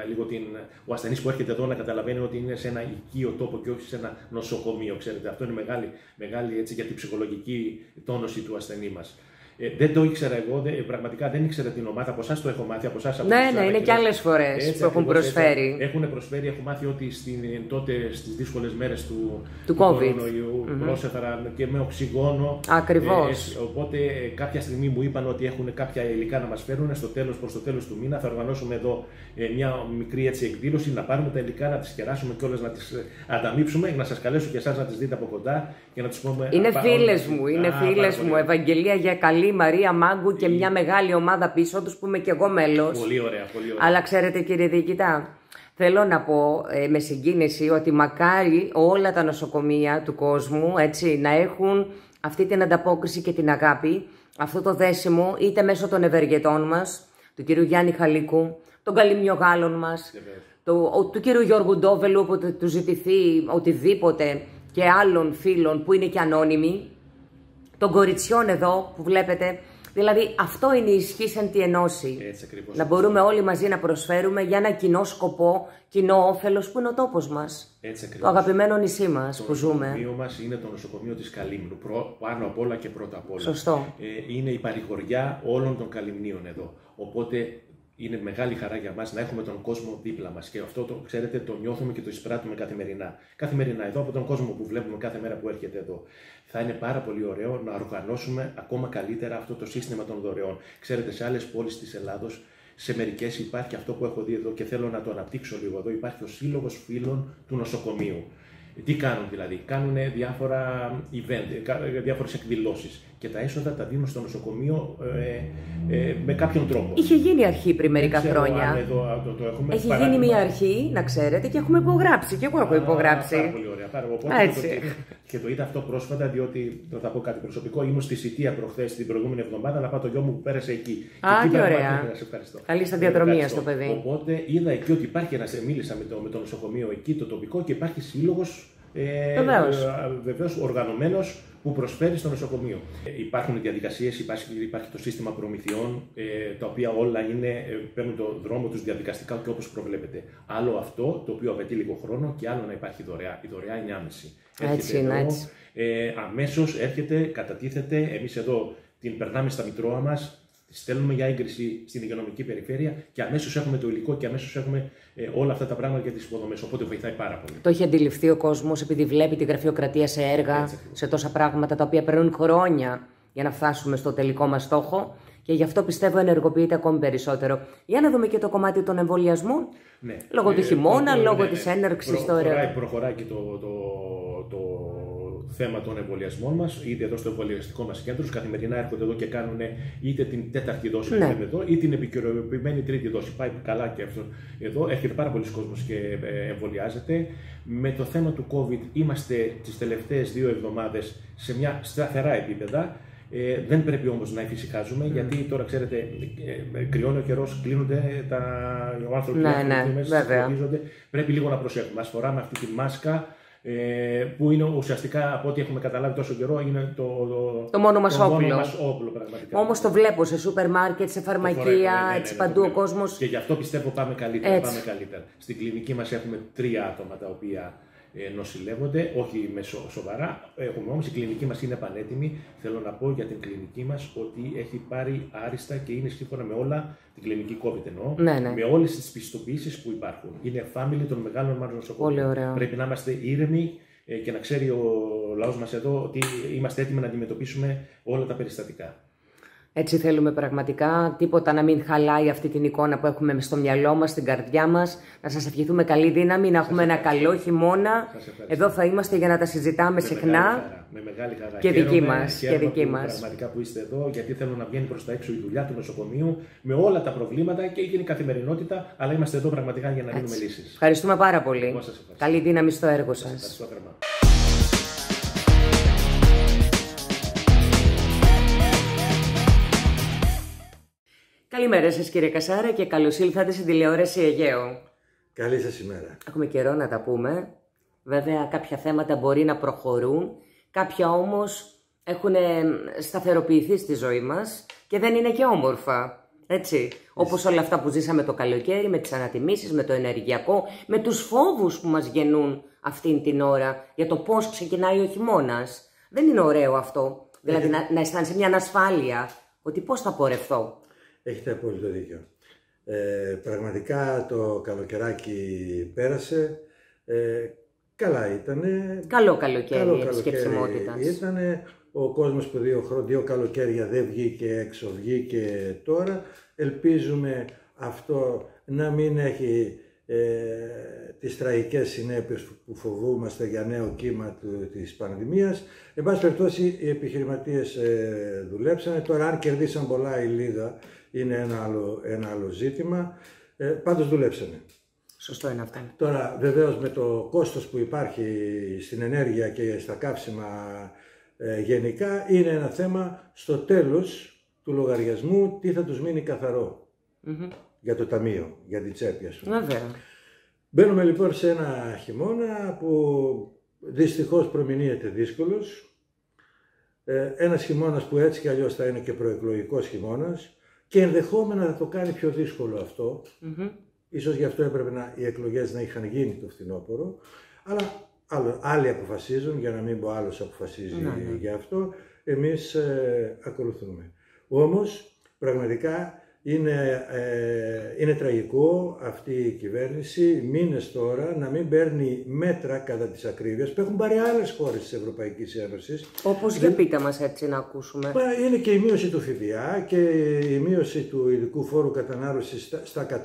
ο ασθενής που έρχεται εδώ να καταλαβαίνει ότι είναι σε ένα οικείο τόπο και όχι σε ένα νοσοκομείο. Ξέρετε, αυτό είναι μεγάλη έτσι, για την ψυχολογική τόνωση του ασθενή μας. Δεν το ήξερα εγώ, πραγματικά δεν ήξερα την ομάδα. Από εσάς το έχω μάθει. Από εσάς, ναι, είναι και άλλες φορές που έχουν προσφέρει. Έχουν προσφέρει, έχω μάθει ότι τότε στις δύσκολες μέρες του κορονοϊού πρόσφεραν και με οξυγόνο. Ακριβώς. Οπότε κάποια στιγμή μου είπαν ότι έχουν κάποια υλικά να μας φέρουν προς το τέλος του μήνα. Θα οργανώσουμε εδώ μια μικρή έτσι, εκδήλωση, να πάρουμε τα υλικά, να τις κεράσουμε κιόλας, να τις ανταμείψουμε, να σας καλέσω και εσάς να τις δείτε από κοντά και να τους πούμε. Είναι φίλες μου, Ευαγγελία για καλή, Μαρία Μάγκου και μια μεγάλη ομάδα πίσω τους που είμαι και εγώ μέλος. Πολύ ωραία. Αλλά ξέρετε κύριε Διοικητά, θέλω να πω με συγκίνηση ότι μακάρι όλα τα νοσοκομεία του κόσμου έτσι, να έχουν αυτή την ανταπόκριση και την αγάπη, αυτό το δέσιμο είτε μέσω των ευεργετών μας, του κύριου Γιάννη Χαλίκου, των Καλυμιογάλων μας, του κύριου Γιώργου Ντόβελου, όποτε του ζητηθεί οτιδήποτε και άλλων φίλων που είναι και ανώνυμοι, των κοριτσιών εδώ που βλέπετε. Δηλαδή αυτό είναι η ισχύς εν τη ενώση. Να μπορούμε όλοι μαζί να προσφέρουμε για ένα κοινό σκοπό, κοινό όφελος που είναι ο τόπος μας. Το αγαπημένο νησί μας που ζούμε. Το νοσοκομείο μας είναι το νοσοκομείο της Καλύμνου, πάνω απ' όλα και πρώτα απ' όλα. Σωστό. Είναι η παρηγοριά όλων των Καλυμνίων εδώ. Οπότε είναι μεγάλη χαρά για μας να έχουμε τον κόσμο δίπλα μας και αυτό το ξέρετε το νιώθουμε και το εισπράττουμε καθημερινά. Καθημερινά εδώ από τον κόσμο που βλέπουμε κάθε μέρα που έρχεται εδώ. Θα είναι πάρα πολύ ωραίο να οργανώσουμε ακόμα καλύτερα αυτό το σύστημα των δωρεών. Ξέρετε, σε άλλες πόλεις της Ελλάδος, σε μερικές υπάρχει αυτό που έχω δει εδώ και θέλω να το αναπτύξω λίγο εδώ. Υπάρχει ο Σύλλογος Φίλων του Νοσοκομείου. Τι κάνουν δηλαδή, κάνουν διάφορα event, διάφορες εκδηλώσεις και τα έσοδα τα δίνουν στο νοσοκομείο με κάποιον τρόπο. Είχε γίνει αρχή πριν μερικά χρόνια. Έχει γίνει μια αρχή, να ξέρετε, και έχουμε υπογράψει. Και εγώ έχω υπογράψει. Πάρα πολύ ωραία. Και το είδα αυτό πρόσφατα, διότι θα πω κάτι προσωπικό. Ήμουν στη Σιτία προχθές την προηγούμενη εβδομάδα να πάω το γιο μου που πέρασε εκεί. Τι ωραία. Καλή σταδιοδρομία στο παιδί. Οπότε είδα εκεί ότι υπάρχει μίλησα με το νοσοκομείο εκεί, το τοπικό, και υπάρχει σύλλογος. Βεβαίως οργανωμένος που προσφέρει στο νοσοκομείο. Υπάρχουν διαδικασίες, υπάρχει το σύστημα προμηθειών, τα οποία όλα παίρνουν το δρόμο τους διαδικαστικά και όπως προβλέπεται. Άλλο αυτό, το οποίο απαιτεί λίγο χρόνο, και άλλο να υπάρχει δωρεά. Η δωρεά είναι άμεση. Έτσι. Αμέσως έρχεται, κατατίθεται, εμείς εδώ την περνάμε στα μητρώα μας, στέλνουμε για έγκριση στην υγειονομική περιφέρεια και αμέσως έχουμε το υλικό και αμέσως έχουμε όλα αυτά τα πράγματα για τις υποδομές. Οπότε βοηθάει πάρα πολύ. Το έχει αντιληφθεί ο κόσμος επειδή βλέπει τη γραφειοκρατία σε έργα, σε τόσα πράγματα τα οποία παίρνουν χρόνια για να φτάσουμε στο τελικό μας στόχο. Και γι' αυτό πιστεύω ενεργοποιείται ακόμη περισσότερο. Για να δούμε και το κομμάτι των εμβολιασμών. Ναι. Λόγω του χειμώνα, λόγω της έναρξης τώρα. Προχωράει και το θέμα των εμβολιασμών μας, είτε εδώ στο εμβολιαστικό μας κέντρο. Καθημερινά έρχονται εδώ και κάνουν είτε την τέταρτη δόση που λέμε εδώ, ή την επικαιροποιημένη τρίτη δόση. Πάει καλά και αυτό. Εδώ έρχεται πάρα πολλοί κόσμος και εμβολιάζεται. Με το θέμα του COVID είμαστε τις τελευταίες 2 εβδομάδες σε μια σταθερά επίπεδα. Δεν πρέπει όμως να εφησυχάζουμε, γιατί τώρα ξέρετε, κρυώνει ο καιρός, κλείνονται οι άνθρωποι που πρέπει λίγο να προσέχουμε. Ας φοράμε αυτή τη μάσκα, που είναι ουσιαστικά, από ό,τι έχουμε καταλάβει τόσο καιρό, είναι το μόνο μας όπλο πραγματικά. Όμως το βλέπω σε σούπερ μάρκετ, σε φαρμακεία, έτσι παντού ο κόσμος. Και γι' αυτό πιστεύω πάμε καλύτερα. Στην κλινική μας έχουμε 3 άτομα τα οποία νοσηλεύονται, όχι με σοβαρά. Έχουμε όμως, η κλινική μας είναι πανέτοιμη. Θέλω να πω για την κλινική μας ότι έχει πάρει άριστα και είναι σύμφωνα με όλα, την κλινική COVID εννοώ, με όλες τις πιστοποιήσεις που υπάρχουν. Είναι family των μεγάλων μας νοσοκομείων. Πρέπει να είμαστε ήρεμοι και να ξέρει ο λαός μας εδώ ότι είμαστε έτοιμοι να αντιμετωπίσουμε όλα τα περιστατικά. Έτσι θέλουμε πραγματικά, τίποτα να μην χαλάει αυτή την εικόνα που έχουμε στο μυαλό μας, στην καρδιά μας. Να σας ευχηθούμε καλή δύναμη, να έχουμε ένα καλό χειμώνα. Εδώ θα είμαστε για να τα συζητάμε συχνά. Με μεγάλη χαρά. Και δική μας. Πραγματικά που είστε εδώ, γιατί θέλω να βγαίνει προς τα έξω η δουλειά του νοσοκομείου με όλα τα προβλήματα και έγινε η καθημερινότητα, αλλά είμαστε εδώ πραγματικά για να δίνουμε λύσεις. Ευχαριστούμε πάρα πολύ. Καλή δύναμη στο έργο σας. Καλημέρα σας κύριε Κασάρα και καλώς ήλθατε στην τηλεόραση Αιγαίο. Καλή σας ημέρα. Έχουμε καιρό να τα πούμε. Βέβαια κάποια θέματα μπορεί να προχωρούν, κάποια όμως έχουν σταθεροποιηθεί στη ζωή μας και δεν είναι και όμορφα. Έτσι, όπως όλα αυτά που ζήσαμε το καλοκαίρι, με τις ανατιμήσεις, με το ενεργειακό, με τους φόβους που μας γεννούν αυτήν την ώρα για το πώς ξεκινάει ο χειμώνας. Δεν είναι ωραίο αυτό, δηλαδή να αισθάνεσαι μια ανασφάλεια, ότι πώς θα πορευθώ. Έχετε απόλυτο δίκιο. Πραγματικά το καλοκαιράκι πέρασε, καλά ήτανε. Καλό καλοκαίρι σκεψιμότητας. Ήτανε, ο κόσμος που δύο καλοκαίρια δεν βγήκε έξω, βγήκε τώρα. Ελπίζουμε αυτό να μην έχει τις τραγικές συνέπειες που φοβούμαστε για νέο κύμα της πανδημίας. Εν πάση περιπτώσει οι επιχειρηματίες δουλέψανε. Τώρα αν κερδίσαν πολλά η Λίδα είναι ένα άλλο ζήτημα. Πάντως δουλέψανε. Σωστό είναι αυτό. Τώρα βεβαίως με το κόστος που υπάρχει στην ενέργεια και στα καύσιμα γενικά είναι ένα θέμα στο τέλος του λογαριασμού τι θα τους μείνει καθαρό για το ταμείο, για την τσέπη ας πούμε. Βέβαια. Μπαίνουμε λοιπόν σε ένα χειμώνα που δυστυχώς προμηνύεται δύσκολος. Ένας χειμώνας που έτσι κι αλλιώς θα είναι και προεκλογικός χειμώνας και ενδεχόμενα θα το κάνει πιο δύσκολο αυτό. Ίσως γι' αυτό έπρεπε οι εκλογές να είχαν γίνει το φθινόπωρο. Αλλά άλλοι αποφασίζουν, για να μην πω άλλος αποφασίζει γι' αυτό. Εμείς ακολουθούμε. Όμως πραγματικά είναι τραγικό αυτή η κυβέρνηση μήνες τώρα να μην παίρνει μέτρα κατά της ακρίβειας που έχουν πάρει άλλες χώρες της Ευρωπαϊκής Ένωσης. Όπως για πείτε μας έτσι να ακούσουμε. Είναι και η μείωση του ΦΠΑ και η μείωση του ειδικού φόρου κατανάλωσης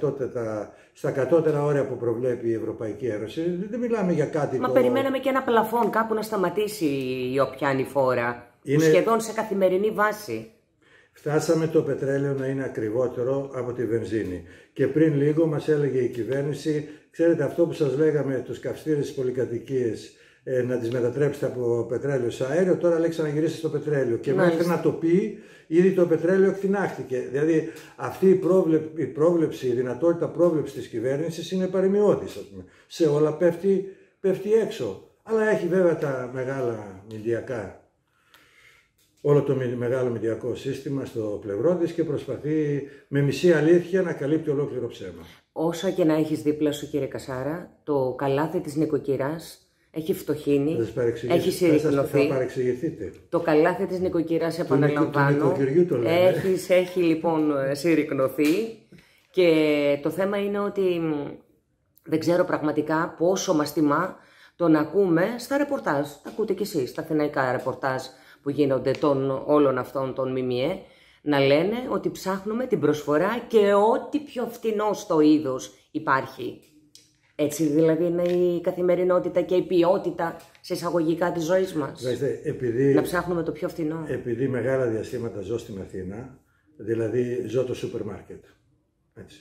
στα κατώτερα όρια που προβλέπει η Ευρωπαϊκή Ένωση. Δεν μιλάμε για κάτι περιμέναμε και ένα πλαφόν κάπου να σταματήσει η όποια ανηφόρα. Σχεδόν σε καθημερινή βάση. Φτάσαμε το πετρέλαιο να είναι ακριβότερο από τη βενζίνη. Και πριν λίγο μας έλεγε η κυβέρνηση, ξέρετε αυτό που σας λέγαμε τους καυστήρες στις πολυκατοικίες, να τις μετατρέψετε από πετρέλαιο σε αέριο, τώρα λέει ξαναγυρίσετε στο πετρέλαιο. Και μέχρι να το πει, ήδη το πετρέλαιο εκτινάχθηκε. Δηλαδή αυτή η πρόβλεψη, η δυνατότητα πρόβλεψης της κυβέρνησης είναι παρημιώδης. Σε όλα πέφτει έξω. Αλλά έχει βέβαια τα μεγάλα μηντιακά. Όλο το μεγάλο μηντιακό σύστημα στο πλευρό της και προσπαθεί με μισή αλήθεια να καλύπτει ολόκληρο ψέμα. Όσα και να έχεις δίπλα σου κύριε Κασάρα, το καλάθι της νοικοκυράς έχει φτωχύνει, έχει συρρυκνωθεί. Θα παρεξηγηθείτε. Το καλάθι της νοικοκυράς, επαναλαμβάνω, έχει λοιπόν συρρυκνωθεί και το θέμα είναι ότι δεν ξέρω πραγματικά πόσο μας τιμά το να ακούμε στα ρεπορτάζ, τα ακούτε κι εσείς, τα αθηναϊκά ρεπορτάζ που γίνονται όλων αυτών των ΜΜΕ, να λένε ότι ψάχνουμε την προσφορά και ό,τι πιο φθηνό στο είδος υπάρχει. Έτσι δηλαδή είναι η καθημερινότητα και η ποιότητα σε εισαγωγικά της ζωής μας. Να ψάχνουμε το πιο φθηνό. Επειδή μεγάλα διαστήματα ζω στην Αθήνα, δηλαδή ζω το σούπερ μάρκετ. Έτσι.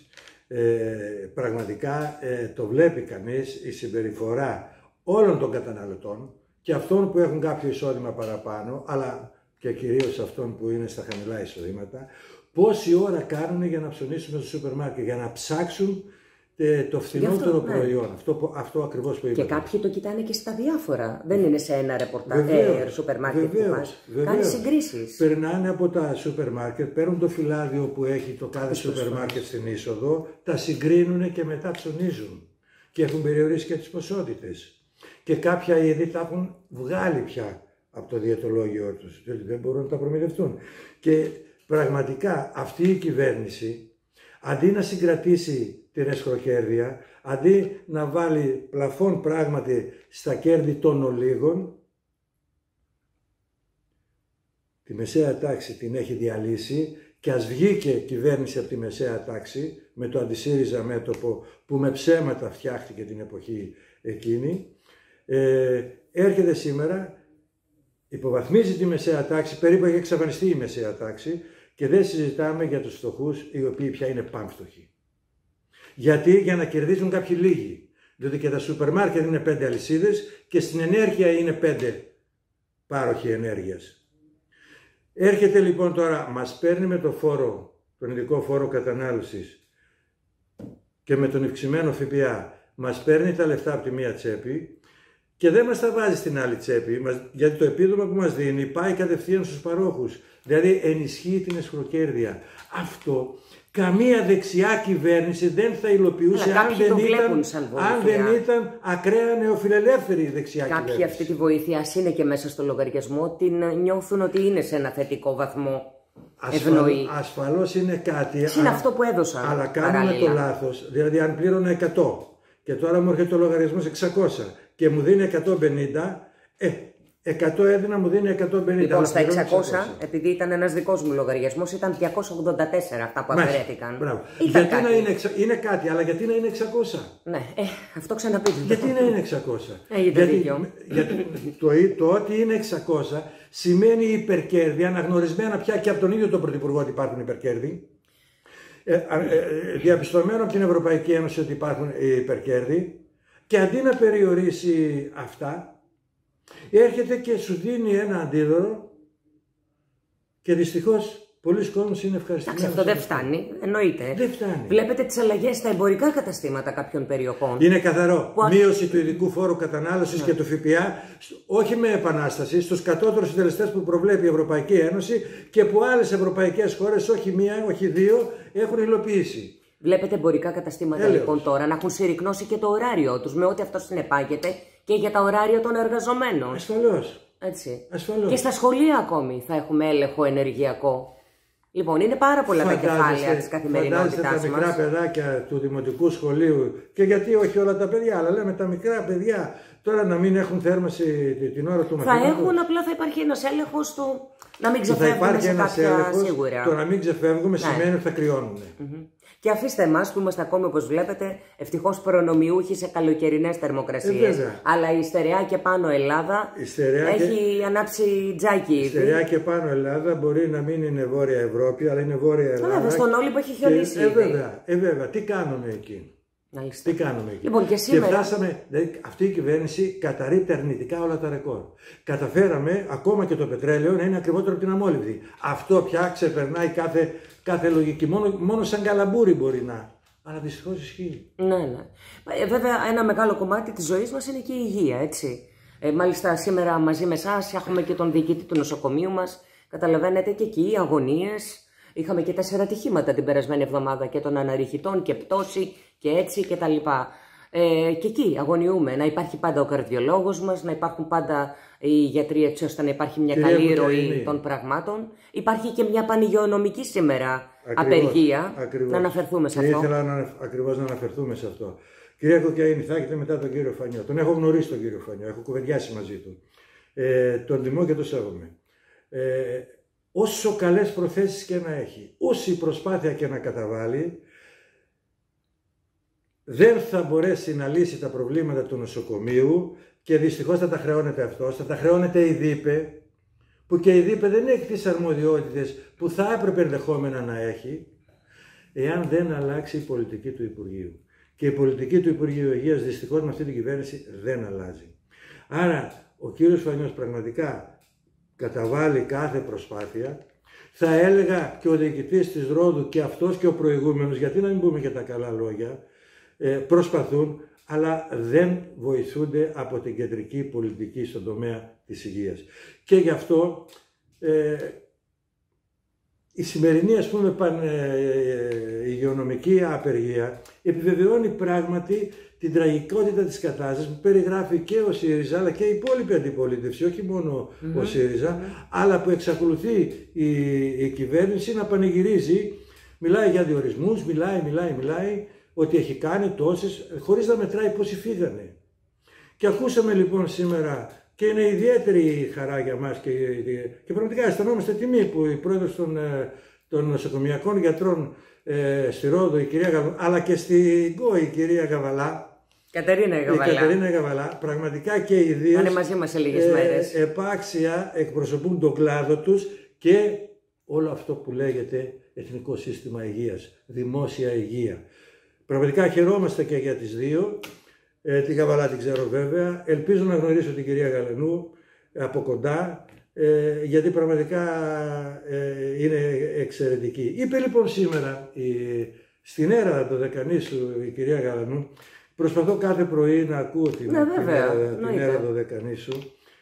Πραγματικά το βλέπει κανείς η συμπεριφορά όλων των καταναλωτών και αυτών που έχουν κάποιο εισόδημα παραπάνω, αλλά και κυρίως αυτών που είναι στα χαμηλά εισοδήματα, πόση ώρα κάνουν για να ψωνίσουν στο σούπερ μάρκετ, για να ψάξουν το φθηνότερο προϊόν. Αυτό ακριβώς που είπατε. Και κάποιοι το κοιτάνε και στα διάφορα. Δεν είναι σε ένα σούπερ μάρκετ που πας. Κάνει συγκρίσεις. Περνάνε από τα σούπερ μάρκετ, παίρνουν το φυλάδιο που έχει το κάθε σούπερ μάρκετ στην είσοδο, τα συγκρίνουν και μετά ψωνίζουν. Και έχουν περιορίσει και τις ποσότητες. Και κάποια είδη τα έχουν βγάλει πια από το διαιτολόγιο τους, διότι δεν μπορούν να τα προμηθευτούν. Και πραγματικά αυτή η κυβέρνηση, αντί να συγκρατήσει την εσχροκέρδεια, αντί να βάλει πλαφόν πράγματι στα κέρδη των ολίγων, τη μεσαία τάξη την έχει διαλύσει και ας βγήκε κυβέρνηση από τη μεσαία τάξη με το αντισύριζα μέτωπο που με ψέματα φτιάχτηκε την εποχή εκείνη, έρχεται σήμερα, υποβαθμίζει τη μεσαία τάξη, περίπου έχει εξαφανιστεί η μεσαία τάξη και δεν συζητάμε για τους φτωχούς οι οποίοι πια είναι πανφτωχοί. Γιατί? Για να κερδίζουν κάποιοι λίγοι. Διότι και τα σούπερ μάρκετ είναι 5 αλυσίδες και στην ενέργεια είναι 5 πάροχοι ενέργειας. Έρχεται λοιπόν τώρα, μας παίρνει με το φόρο, τον ειδικό φόρο κατανάλωσης και με τον ευξημένο ΦΠΑ, μας παίρνει τα λεφτά από τη μία τσέπη και δεν μας τα βάζει στην άλλη τσέπη, γιατί το επίδομα που μας δίνει πάει κατευθείαν στους παρόχους, δηλαδή ενισχύει την εσχροκέρδεια. Αυτό καμία δεξιά κυβέρνηση δεν θα υλοποιούσε αν δεν ήταν ακραία νεοφιλελεύθερη η δεξιά κυβέρνηση. Κάποιοι αυτή τη βοήθεια, ας είναι και μέσα στο λογαριασμό, την νιώθουν ότι είναι σε ένα θετικό βαθμό. Ασφαλώς είναι κάτι. Είναι αυτό που έδωσαν. Αλλά κάνουμε το λάθος. Δηλαδή, αν πλήρωνα 100 και τώρα μου έρχεται ο λογαριασμός 600 και μου δίνει 150, 100 έδινα, μου δίνει 150. Λοιπόν, στα 600, επειδή ήταν ένας δικός μου λογαριασμός, ήταν 284 αυτά που αφαιρέθηκαν. Μπράβο. Γιατί να είναι κάτι, αλλά γιατί να είναι 600. Ναι, αυτό ξαναπείτε. Γιατί να είναι 600. Γιατί το ότι είναι 600 σημαίνει υπερκέρδη, αναγνωρισμένα πια και από τον ίδιο τον Πρωθυπουργό ότι υπάρχουν υπερκέρδη. Διαπιστωμένο από την Ευρωπαϊκή Ένωση ότι υπάρχουν υπερκέρδη. Και αντί να περιορίσει αυτά, έρχεται και σου δίνει ένα αντίδωρο και δυστυχώς πολλοί κόσμος είναι ευχαριστημένοι. Αυτό δεν φτάνει, εννοείται. Δεν φτάνει. Βλέπετε τις αλλαγές στα εμπορικά καταστήματα κάποιων περιοχών. Είναι καθαρό. Μείωση του ειδικού φόρου κατανάλωσης και του ΦΠΑ, όχι με επανάσταση, στους κατώτερους συντελεστές που προβλέπει η Ευρωπαϊκή Ένωση και που άλλες ευρωπαϊκές χώρες, όχι μία, όχι δύο, έχουν υλοποιήσει. Βλέπετε εμπορικά καταστήματα λοιπόν τώρα να έχουν συρρικνώσει και το ωράριο τους με ό,τι αυτό συνεπάγεται και για τα ωράρια των εργαζομένων. Ασφαλώς. Έτσι. Ασφαλώς. Και στα σχολεία ακόμη θα έχουμε έλεγχο ενεργειακό. Λοιπόν, είναι πάρα πολλά τα κεφάλαια της καθημερινότητάς μας. Τα μικρά παιδάκια του δημοτικού σχολείου, και γιατί όχι όλα τα παιδιά, αλλά λέμε τα μικρά παιδιά τώρα να μην έχουν θέρμανση την ώρα του μαθήματος. Θα έχουν, απλά θα υπάρχει ένας έλεγχος του να μην ξεφεύγουμε σε κάποια σίγουρα. Το να μην ξεφεύγουμε σημαίνει ότι θα κρυώνουν. Και αφήστε εμάς που είμαστε ακόμη, όπως βλέπετε, ευτυχώς προνομιούχοι σε καλοκαιρινές θερμοκρασίες. Αλλά η στερεά και πάνω Ελλάδα έχει ανάψει τζάκι. Η στερεά και πάνω Ελλάδα μπορεί να μην είναι Βόρεια Ευρώπη, αλλά είναι Βόρεια Ελλάδα. Βέβαια, στον Όλυμπο έχει χιονίσει. Βέβαια, τι κάνουμε εκεί. Μάλιστα. Τι κάνουμε εκεί. Λοιπόν, και σήμερα... Και φτάσαμε, δηλαδή, αυτή η κυβέρνηση καταρρίπτει αρνητικά όλα τα ρεκόρ. Καταφέραμε ακόμα και το πετρέλαιο να είναι ακριβότερο από την αμόλυβδη. Αυτό πια ξεπερνάει κάθε λογική. Μόνο σαν καλαμπούρι μπορεί να. Αλλά δυστυχώς ισχύει. Ναι. Βέβαια, ένα μεγάλο κομμάτι της ζωής μας είναι και η υγεία, έτσι. Μάλιστα, σήμερα μαζί με εσάς έχουμε και τον διοικητή του νοσοκομείου μας. Καταλαβαίνετε, και εκεί οι αγωνίες. Είχαμε και 4 ατυχήματα την περασμένη εβδομάδα και των αναρριχητών και πτώση και έτσι και τα λοιπά. Και εκεί αγωνιούμε να υπάρχει πάντα ο καρδιολόγος μας, να υπάρχουν πάντα οι γιατροί έτσι ώστε να υπάρχει μια καλή ροή των πραγμάτων. Υπάρχει και μια πανηγειονομική σήμερα απεργία. Ακριβώς. Να αναφερθούμε σε αυτό. Ήθελα ακριβώς να αναφερθούμε σε αυτό. Κυρία Κοκιαΐνη, θα έχετε μετά τον κύριο Φανιό. Τον έχω γνωρίσει τον κύριο Φανιό, έχω κουβεντιάσει μαζί του. Τον τιμώ και τον σέβομαι. Όσο καλές προθέσεις και να έχει, όση προσπάθεια και να καταβάλει, δεν θα μπορέσει να λύσει τα προβλήματα του νοσοκομείου και δυστυχώς θα τα χρεώνεται αυτός, θα τα χρεώνεται η ΔΥΠΕ, που και η ΔΥΠΕ δεν έχει τις αρμοδιότητες που θα έπρεπε ενδεχόμενα να έχει, εάν δεν αλλάξει η πολιτική του Υπουργείου. Και η πολιτική του Υπουργείου Υγείας δυστυχώς με αυτή την κυβέρνηση δεν αλλάζει. Άρα ο κύριος Φανιός πραγματικά καταβάλει κάθε προσπάθεια. Θα έλεγα και ο διοικητής της Ρόδου και αυτός και ο προηγούμενος, γιατί να μην πούμε και τα καλά λόγια, προσπαθούν, αλλά δεν βοηθούνται από την κεντρική πολιτική στον τομέα της υγείας. Και γι' αυτό η σημερινή, ας πούμε, υγειονομική απεργία επιβεβαιώνει πράγματι την τραγικότητα της κατάστασης που περιγράφει και ο ΣΥΡΙΖΑ αλλά και η υπόλοιπη αντιπολίτευση, όχι μόνο ο ΣΥΡΙΖΑ, αλλά που εξακολουθεί η κυβέρνηση να πανηγυρίζει, μιλάει για διορισμούς, μιλάει ότι έχει κάνει τόσες, χωρίς να μετράει πόσοι φύγανε. Και ακούσαμε λοιπόν σήμερα, και είναι ιδιαίτερη χαρά για μας και πραγματικά αισθανόμαστε τιμή που η πρόεδρος των νοσοκομιακών γιατρών στη Ρόδο, η κυρία Γαβαλά, αλλά και στην ΚΟ η κυρία Γαβαλά. Κατερίνα Γαβαλά, πραγματικά και οι δύο είναι μαζί μας σε λίγες μέρες. Επάξια εκπροσωπούν τον κλάδο τους και όλο αυτό που λέγεται Εθνικό Σύστημα Υγείας, Δημόσια Υγεία. Πραγματικά χαιρόμαστε και για τις δύο. Τη Γαβαλά την ξέρω βέβαια. Ελπίζω να γνωρίσω την κυρία Γαλανού από κοντά, γιατί πραγματικά είναι εξαιρετική. Είπε λοιπόν σήμερα στην έρα του Δεκανήσου η κυρία Γαλανού, προσπαθώ κάθε πρωί να ακούω την έρα του Δεκανήσου,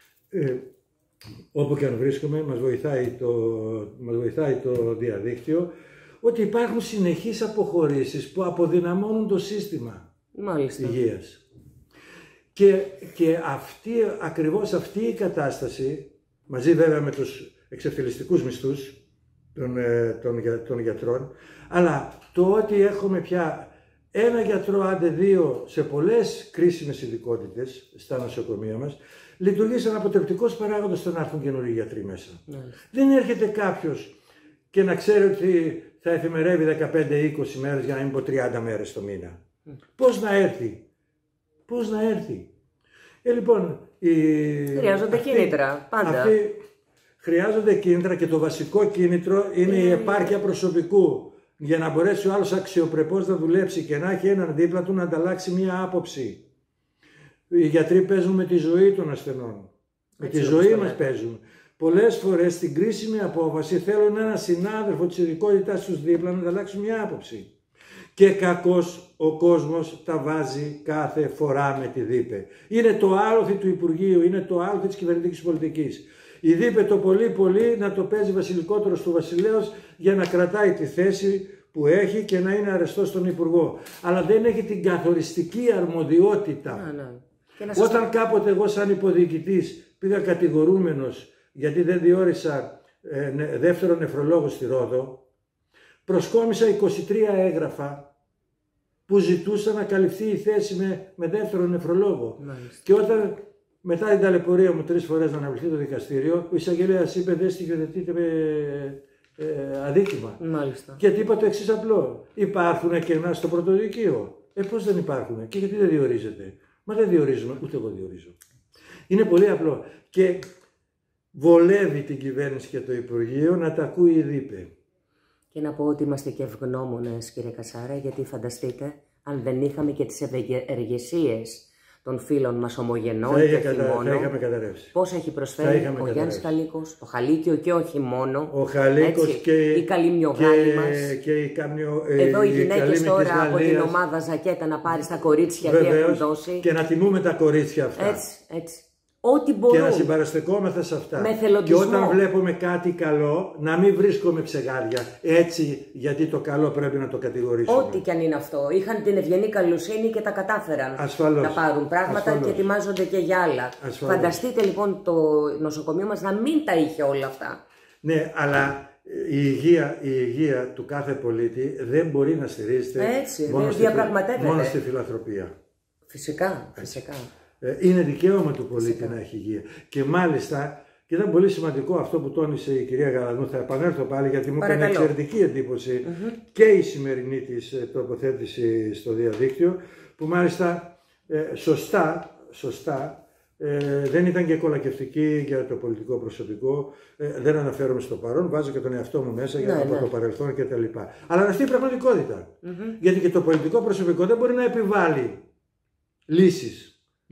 όπου και αν βρίσκομαι, μας βοηθάει το διαδίκτυο, ότι υπάρχουν συνεχείς αποχωρήσεις που αποδυναμώνουν το σύστημα υγείας. Και ακριβώς αυτή η κατάσταση, μαζί βέβαια με τους εξευθελιστικούς μισθούς των γιατρών, αλλά το ότι έχουμε πια ένα γιατρό, άντε δύο, σε πολλές κρίσιμες ειδικότητες στα νοσοκομεία μας, λειτουργεί σαν αποτρεπτικός παράγοντας στο να έρθουν καινούργιοι γιατροί μέσα. Δεν έρχεται κάποιος και να ξέρει ότι θα εφημερεύει 15-20 μέρες, για να μην πω 30 μέρες το μήνα. Πώς να έρθει. Λοιπόν, χρειάζονται κίνητρα, πάντα. Χρειάζονται κίνητρα και το βασικό κίνητρο είναι η επάρκεια προσωπικού. Για να μπορέσει ο άλλος αξιοπρεπώς να δουλέψει και να έχει έναν δίπλα του να ανταλλάξει μία άποψη. Οι γιατροί παίζουν με τη ζωή των ασθενών. Με τη ζωή μας παίζουν. Πολλές φορές στην κρίσιμη απόφαση θέλουν έναν συνάδελφο της ειδικότητάς τους δίπλα να ανταλλάξουν μία άποψη. Και κακώς ο κόσμος τα βάζει κάθε φορά με τη ΔΥΠΕ. Είναι το άλοθη του Υπουργείου, είναι το άλοθη της κυβερνητικής πολιτικής. Η ΔΥΠΕ το πολύ να το παίζει βασιλικότερος του βασιλέως για να κρατάει τη θέση που έχει και να είναι αρεστός στον Υπουργό. Αλλά δεν έχει την καθοριστική αρμοδιότητα. Όταν κάποτε εγώ σαν υποδιοικητής πήγα κατηγορούμενος γιατί δεν διόρισα δεύτερο νεφρολόγο στη Ρόδο, προσκόμισα 23 έγγραφα που ζητούσαν να καλυφθεί η θέση με δεύτερο νεφρολόγο. Και όταν μετά την ταλαιπωρία μου 3 φορές να αναβληθεί το δικαστήριο, ο εισαγγελέας είπε δεν στοιχειοθετείτε με αδίκημα. Και είπα το εξής απλό. Υπάρχουν κενά στο πρωτοδικείο. Πώς δεν υπάρχουν και γιατί δεν διορίζετε. Μα δεν διορίζουμε, ούτε εγώ διορίζω. Είναι πολύ απλό. Και βολεύει την κυβέρνηση και το Υπουργείο να τα ακούει η ΔΥΠΕ. Και να πω ότι είμαστε και ευγνώμονες, κύριε Κατσάρα, γιατί φανταστείτε, αν δεν είχαμε και τις ευεργεσίες των φίλων μας ομογενών και όχι μόνο, πώς έχει προσφέρει ο Γιάννης Καλίκος, το Χαλίκιο και όχι μόνο, ο Χαλίκος και οι καλυμιογάλοι μας. Εδώ οι γυναίκες τώρα από την ομάδα Ζακέτα να πάρει τα κορίτσια τι έχουν δώσει. Και να τιμούμε τα κορίτσια αυτά. Έτσι. Ό,τι μπορούν. Και να συμπαραστεκόμεθα σε αυτά. Με θελοντισμό. Και όταν βλέπουμε κάτι καλό, να μην βρίσκουμε ψεγάδια. Έτσι, γιατί το καλό πρέπει να το κατηγορήσουμε. Ό,τι κι αν είναι αυτό. Είχαν την ευγενή καλοσύνη και τα κατάφεραν να πάρουν πράγματα και ετοιμάζονται και για άλλα. Φανταστείτε λοιπόν το νοσοκομείο μας να μην τα είχε όλα αυτά. Ναι, αλλά η υγεία του κάθε πολίτη δεν μπορεί να στηρίζεται μόνο στη φιλανθρωπία. Φυσικά. Είναι δικαίωμα του πολίτη να έχει υγεία. Και μάλιστα, και ήταν πολύ σημαντικό αυτό που τόνισε η κυρία Γαλανού, θα επανέλθω πάλι γιατί μου έκανε εξαιρετική εντύπωση και η σημερινή της τοποθέτηση στο διαδίκτυο, που μάλιστα σωστά δεν ήταν και κολακευτική για το πολιτικό προσωπικό, δεν αναφέρομαι στο παρόν, βάζω και τον εαυτό μου μέσα για από το παρελθόν κτλ. Αλλά αυτή η πραγματικότητα. Γιατί και το πολιτικό προσωπικό δεν μπορεί να επιβάλλει λύσεις.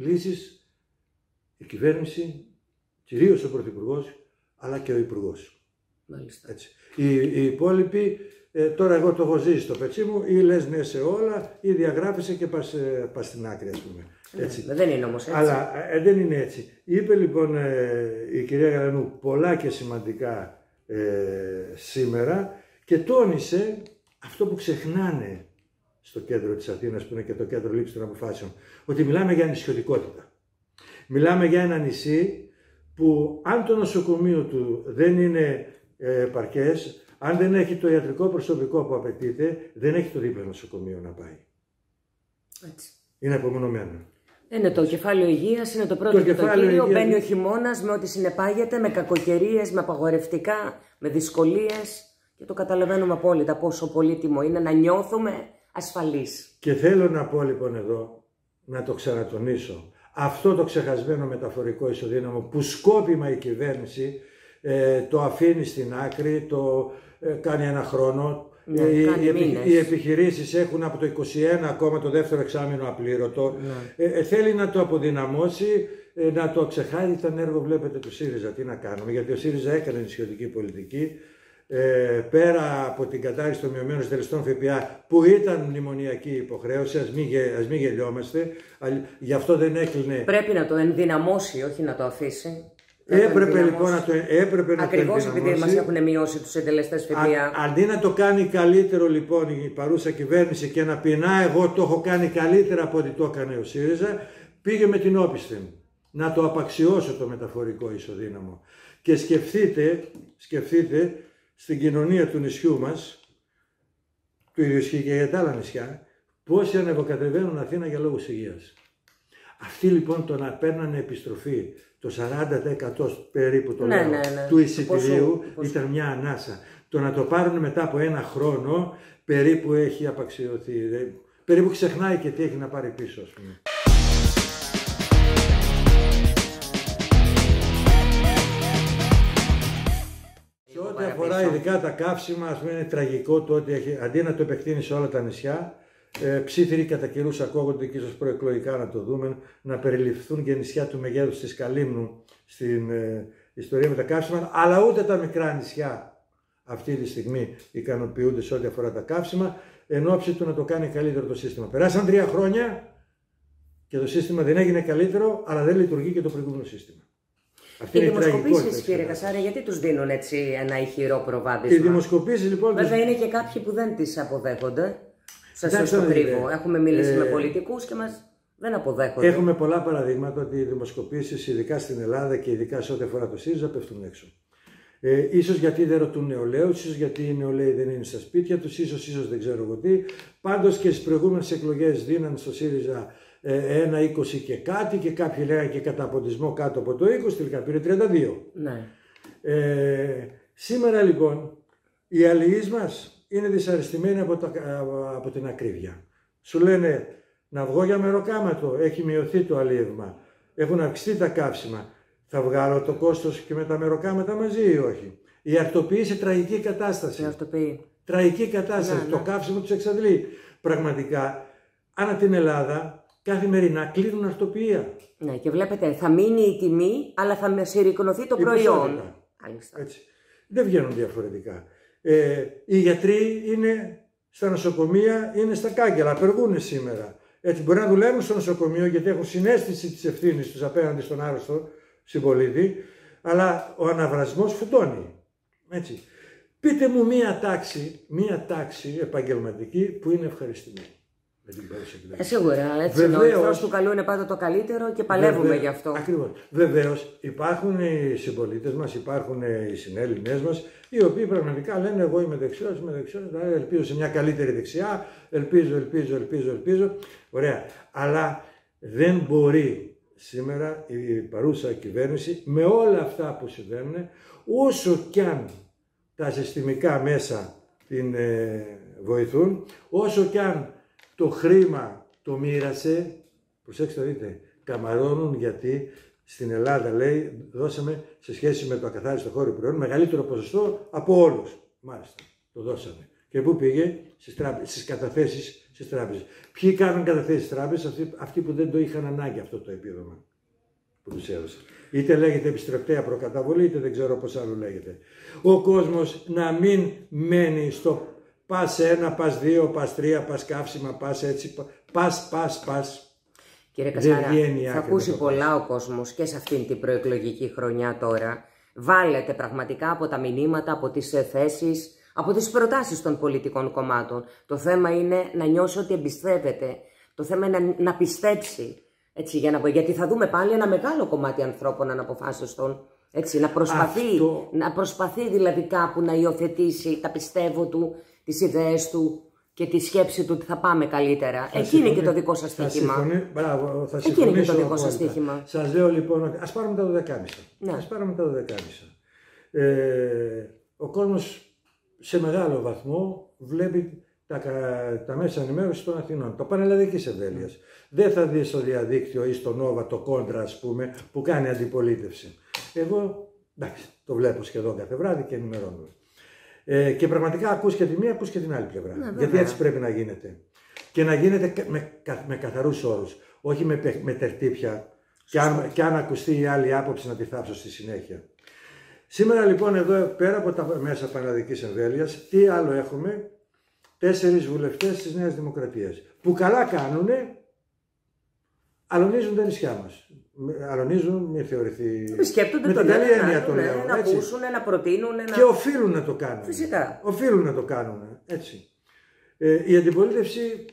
Η κυβέρνηση, κυρίως ο Πρωθυπουργός, αλλά και ο Υπουργός. Έτσι. Οι υπόλοιποι, τώρα εγώ το έχω ζήσει στο πετσί μου, ή λες ναι σε όλα, ή διαγράφεσαι και πας στην άκρη, ας πούμε. Έτσι. Δεν είναι όμως έτσι. Αλλά δεν είναι έτσι. Είπε λοιπόν η κυρία Γαλανού πολλά και σημαντικά σήμερα και τόνισε αυτό που ξεχνάνε στο κέντρο της Αθήνας, που είναι και το κέντρο λήψης των αποφάσεων, ότι μιλάμε για νησιωτικότητα. Μιλάμε για ένα νησί που αν το νοσοκομείο του δεν είναι επαρκές, αν δεν έχει το ιατρικό προσωπικό που απαιτείται, δεν έχει το δίπλα νοσοκομείο να πάει. Έτσι. Είναι απομονωμένο. Είναι το κεφάλαιο υγείας, είναι το πρώτο και το κύριο. Μπαίνει ο χειμώνας με ό,τι συνεπάγεται, με κακοκαιρίες, με απαγορευτικά, με δυσκολίες. Και το καταλαβαίνουμε απόλυτα πόσο πολύτιμο είναι να νιώθουμε ασφαλείς. Και θέλω να πω λοιπόν εδώ, να το ξανατονίσω, αυτό το ξεχασμένο μεταφορικό ισοδύναμο που σκόπιμα η κυβέρνηση το αφήνει στην άκρη, το κάνει ένα χρόνο. Ναι, οι επιχειρήσεις έχουν από το 21 ακόμα το δεύτερο εξάμηνο απλήρωτο. Ναι. Θέλει να το αποδυναμώσει, να το ξεχάσει. Ήταν έργο, βλέπετε, του ΣΥΡΙΖΑ. Τι να κάνουμε, γιατί ο ΣΥΡΙΖΑ έκανε νησιωτική πολιτική. Πέρα από την κατάργηση των μειωμένων συντελεστών ΦΠΑ, που ήταν μνημονιακή υποχρέωση, ας μην γελιόμαστε, γι' αυτό δεν έκλεινε. Πρέπει να το ενδυναμώσει, όχι να το αφήσει. Έπρεπε λοιπόν να το ενδυναμώσει. Ακριβώς επειδή μας έχουν μειώσει τους συντελεστές ΦΠΑ. Αντί να το κάνει καλύτερο λοιπόν η παρούσα κυβέρνηση και να πει να, εγώ το έχω κάνει καλύτερα από ό,τι το έκανε ο ΣΥΡΙΖΑ, πήγε με την όπισθεν να το απαξιώσω το μεταφορικό ισοδύναμο. Και σκεφτείτε στην κοινωνία του νησιού μας, του ίδιου ισχύει και για τα άλλα νησιά, πόσοι ανεβοκατεβαίνουν Αθήνα για λόγους υγείας. Αυτοί λοιπόν το να παίρνανε επιστροφή το 40% περίπου του εισιτηρίου ήταν μια ανάσα. Το να το πάρουν μετά από ένα χρόνο περίπου έχει απαξιωθεί. Περίπου ξεχνάει και τι έχει να πάρει πίσω, ας πούμε. Σε ό,τι αφορά ειδικά τα καύσιμα, ας πούμε, είναι τραγικό το ότι αντί να το επεκτείνει σε όλα τα νησιά, ψήθυροι κατά καιρούς ακούγονται και ίσως προεκλογικά να το δούμε, να περιληφθούν και νησιά του μεγέθους της Καλύμνου στην ιστορία με τα καύσιμα, αλλά ούτε τα μικρά νησιά αυτή τη στιγμή ικανοποιούνται σε ό,τι αφορά τα καύσιμα, εν ώψη του να το κάνει καλύτερο το σύστημα. Περάσαν 3 χρόνια και το σύστημα δεν έγινε καλύτερο, αλλά δεν λειτουργεί και το προηγούμενο σύστημα. Οι δημοσκοπήσεις, κύριε Κασάρη, γιατί τους δίνουν έτσι ένα ηχηρό προβάδισμα? Οι δημοσκοπήσεις λοιπόν. Βέβαια είναι και κάποιοι που δεν τις αποδέχονται. Σας το κρύβω. Έχουμε μιλήσει με πολιτικούς και μας δεν αποδέχονται. Έχουμε πολλά παραδείγματα ότι οι δημοσκοπήσεις, ειδικά στην Ελλάδα και ειδικά σε ό,τι αφορά το ΣΥΡΙΖΑ, πέφτουν έξω. Ίσως γιατί δεν ρωτούν νεολαίους, ίσως γιατί οι νεολαίοι δεν είναι στα σπίτια τους, ίσως δεν ξέρω εγώ τι. Πάντως και στις προηγούμενες εκλογές δίναν στο ΣΥΡΙΖΑ ένα 20 και κάτι και κάποιοι λέγανε και κατά αποντισμό κάτω από το 20, τελικά πήρε 32. Ναι. Σήμερα λοιπόν οι αλληλείς μας είναι δυσαρεστημένοι από την ακρίβεια. Σου λένε να βγω για μεροκάματο, έχει μειωθεί το αλλιεύμα, έχουν αυξηθεί τα καύσιμα. Θα βγάλω το κόστος και με τα μεροκάματα μαζί ή όχι? Η αρτοποιή σε τραγική κατάσταση. Τραγική κατάσταση. Το καύσιμο τους εξαντλεί. Πραγματικά, ανά την Ελλάδα, καθημερινά κλείνουν αρτοποιία. Ναι, και βλέπετε, θα μείνει η τιμή, αλλά θα συρρικνωθεί το προϊόν. Έτσι. Δεν βγαίνουν διαφορετικά. Οι γιατροί είναι στα νοσοκομεία, είναι στα κάγκελα, απεργούν σήμερα. Έτσι, μπορεί να δουλεύουν στο νοσοκομείο γιατί έχουν συναίσθηση της ευθύνης τους απέναντι στον άρρωστο συμπολίτη, αλλά ο αναβρασμός φουντώνει. Έτσι. Πείτε μου μία τάξη επαγγελματική που είναι ευχαριστημένη. Σίγουρα, έτσι είναι. Ο εχθρός του καλού είναι πάντα το καλύτερο και παλεύουμε γι' αυτό. Ακριβώς. Βεβαίως, υπάρχουν οι συμπολίτες μας, υπάρχουν οι συνέλληνες μας, οι οποίοι πραγματικά λένε εγώ είμαι δεξιός, δηλαδή ελπίζω σε μια καλύτερη δεξιά, ελπίζω. Ωραία. Αλλά δεν μπορεί σήμερα η παρούσα κυβέρνηση με όλα αυτά που συμβαίνουν, όσο κι αν τα συστημικά μέσα την βοηθούν, όσο κι αν το χρήμα το μοίρασε, προσέξτε το δείτε, καμαρώνουν γιατί στην Ελλάδα λέει δώσαμε σε σχέση με το ακαθάριστο χώριο προϊόν μεγαλύτερο ποσοστό από όλους. Μάλιστα, το δώσαμε. Και πού πήγε? Στις καταθέσεις στις τράπεζες. Ποιοι κάνουν καταθέσεις στις τράπεζες? Αυτοί που δεν το είχαν ανάγκη αυτό το επίδομα που τους έδωσαν. Είτε λέγεται επιστρεπτέα προκαταβολή, είτε δεν ξέρω πώς άλλο λέγεται. Ο κόσμος να μην μένει στο πας 1, πας 2, πας 3, πας καύσιμα, πας έτσι, πας. Κύριε Κασάρα, θα ακούσει πολλά ο κόσμος και σε αυτήν την προεκλογική χρονιά τώρα. Βάλετε πραγματικά από τα μηνύματα, από τις θέσεις, από τις προτάσεις των πολιτικών κομμάτων. Το θέμα είναι να νιώσει ότι εμπιστεύεται. Το θέμα είναι να πιστέψει. Έτσι, γιατί θα δούμε πάλι ένα μεγάλο κομμάτι ανθρώπων αναποφάσιστων. Έτσι, να προσπαθεί δηλαδή κάπου να υιοθετήσει τα πιστεύω του, τις ιδέες του και τη σκέψη του ότι θα πάμε καλύτερα. Εκεί είναι και το δικό σας στοίχημα. Μπράβο, θα εκεί είναι και το δικό σας στοίχημα. Σας λέω λοιπόν ότι ας πάρουμε τα 12,5. Ναι. Ο κόσμος σε μεγάλο βαθμό βλέπει τα μέσα ενημέρωση των Αθηνών, το πανελλαδικής εμβέλειας. Δεν θα δει στο διαδίκτυο ή στο Νόβα το Κόντρα, ας πούμε, που κάνει αντιπολίτευση. Εγώ, εντάξει, το βλέπω σχεδόν κάθε βράδυ και ενημερώνω. Και πραγματικά ακούς και τη μία, ακούς και την άλλη πλευρά. Γιατί έτσι πρέπει να γίνεται. Και να γίνεται με καθαρούς όρους, όχι με τερτύπια. Και αν ακουστεί η άλλη άποψη να τη θάψω στη συνέχεια. Σήμερα λοιπόν εδώ πέρα από τα μέσα πανελλαδικής εμβέλειας, τι άλλο έχουμε? 4 βουλευτές της Νέας Δημοκρατίας που καλά κάνουνε, αλωνίζουν τα νησιά μας. Αλωνίζουν, μην θεωρηθεί. Σκέπτονται με την καλή έννοια το λέω. Να ακούσουν, να προτείνουν. Και οφείλουν να το κάνουν. Φυσικά. Οφείλουν να το κάνουν. Έτσι. Η αντιπολίτευση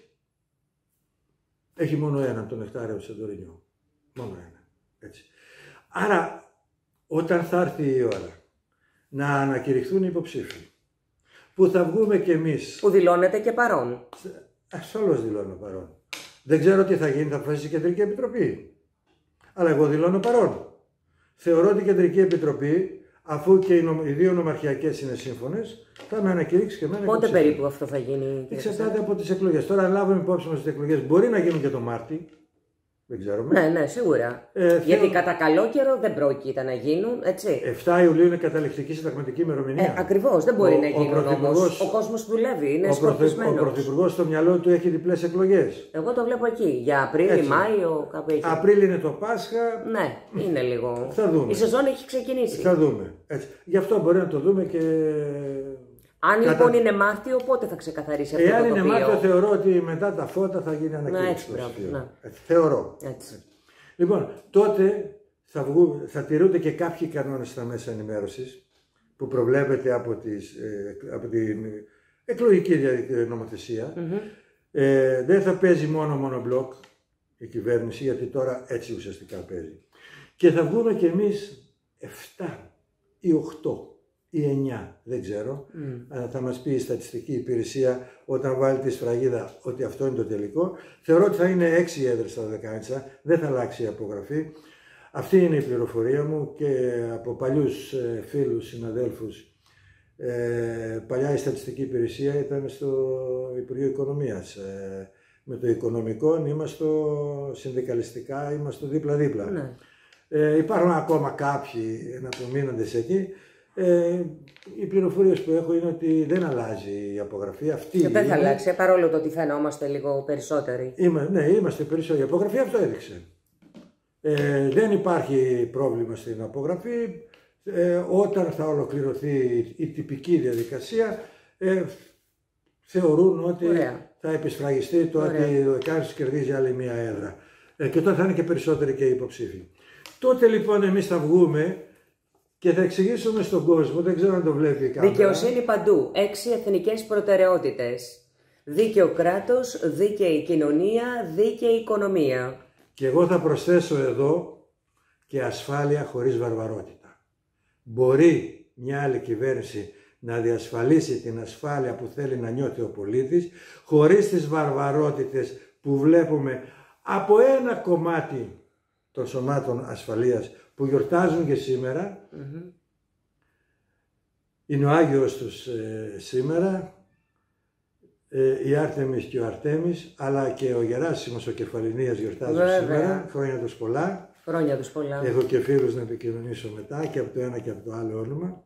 έχει μόνο έναν, τον Νεκτάριο του Σαντορινιού. Μόνο ένα. Έτσι. Άρα, όταν θα έρθει η ώρα να ανακηρυχθούν οι υποψήφοι, που θα βγούμε κι εμείς. Που δηλώνεται και παρόν. Ασφαλώς δηλώνω παρόν. Δεν ξέρω τι θα γίνει, θα αποφασίσει η Κεντρική Επιτροπή. Αλλά εγώ δηλώνω παρόν. Θεωρώ ότι η Κεντρική Επιτροπή, αφού και οι δύο νομαρχιακές είναι σύμφωνες, θα με ανακηρύξει και εμένα. Πότε περίπου αυτό θα γίνει? Εξαρτάται από τις εκλογές. Τώρα λάβουμε υπόψη μας τις εκλογές. Μπορεί να γίνουν και το Μάρτι. Δεν ξέρουμε. Ναι, σίγουρα. Γιατί κατά καλό καιρό δεν πρόκειται να γίνουν, έτσι. 7 Ιουλίου είναι καταληκτική συνταγματική ημερομηνία. Ακριβώς, δεν μπορεί να γίνουν όμως. Ο κόσμος δουλεύει, είναι σκορπισμένος. Ο Πρωθυπουργός στο μυαλό του έχει διπλές εκλογές. Εγώ το βλέπω εκεί, για Απρίλη, Μάιο, κάπου εκεί. Απρίλη είναι το Πάσχα. Ναι, είναι λίγο. Θα δούμε. Η σεζόν έχει ξεκινήσει. Θα δούμε. Έτσι. Γι' αυτό μπορεί να το δούμε και. Αν λοιπόν είναι Μάρτιο, πότε θα ξεκαθαρίσει αυτό το τοπίο? Εάν είναι Μάρτιο, θεωρώ ότι μετά τα φώτα θα γίνει ανακοίνωση. Θεωρώ. Έτσι. Λοιπόν, τότε θα τηρούνται και κάποιοι κανόνες στα μέσα ενημέρωσης που προβλέπεται από την εκλογική νομοθεσία. Δεν θα παίζει μόνο μονομπλοκ η κυβέρνηση, γιατί τώρα έτσι ουσιαστικά παίζει. Και θα βγούμε κι εμείς 7 ή 8 ή 9, δεν ξέρω. Θα μας πει η στατιστική υπηρεσία όταν βάλει τη σφραγίδα ότι αυτό είναι το τελικό. Θεωρώ ότι θα είναι 6 έδρες στα Δεκάνησα, δεν θα αλλάξει η απογραφή. Αυτή είναι η πληροφορία μου και από παλιούς φίλους, συναδέλφους. Παλιά η στατιστική υπηρεσία ήταν στο Υπουργείο Οικονομίας. Με το οικονομικό είμαστε συνδικαλιστικά, είμαστε δίπλα-δίπλα. Ναι. Υπάρχουν ακόμα κάποιοι εναπομείνοντες εκεί. Οι πληροφορίες που έχω είναι ότι δεν αλλάζει η απογραφή αυτή. Δεν θα αλλάξει, παρόλο το ότι φαινόμαστε λίγο περισσότεροι. Ναι, είμαστε περισσότεροι. Η απογραφή αυτό έδειξε. Δεν υπάρχει πρόβλημα στην απογραφή. Όταν θα ολοκληρωθεί η τυπική διαδικασία, θεωρούν ότι θα επισφραγιστεί το ότι ο Δεκάνης κερδίζει άλλη μία έδρα. Και τότε θα είναι και περισσότεροι και οι υποψήφοι. Τότε λοιπόν εμείς θα βγούμε και θα εξηγήσουμε στον κόσμο, δεν ξέρω αν το βλέπει η κάμερα. Δικαιοσύνη παντού. 6 εθνικές προτεραιότητες. Δίκαιο κράτος, δίκαιη κοινωνία, δίκαιη οικονομία. Και εγώ θα προσθέσω εδώ και ασφάλεια χωρίς βαρβαρότητα. Μπορεί μια άλλη κυβέρνηση να διασφαλίσει την ασφάλεια που θέλει να νιώθει ο πολίτης, χωρίς τις βαρβαρότητες που βλέπουμε από ένα κομμάτι των σωμάτων ασφαλείας που γιορτάζουν και σήμερα. Είναι ο Άγιος τους σήμερα, η Άρτεμις και ο Αρτέμις, αλλά και ο Γεράσιμος ο Κεφαλινίας γιορτάζουν σήμερα. Χρόνια τους πολλά. Χρόνια τους πολλά. Έχω και φίλους να επικοινωνήσω μετά και από το ένα και από το άλλο όνομα.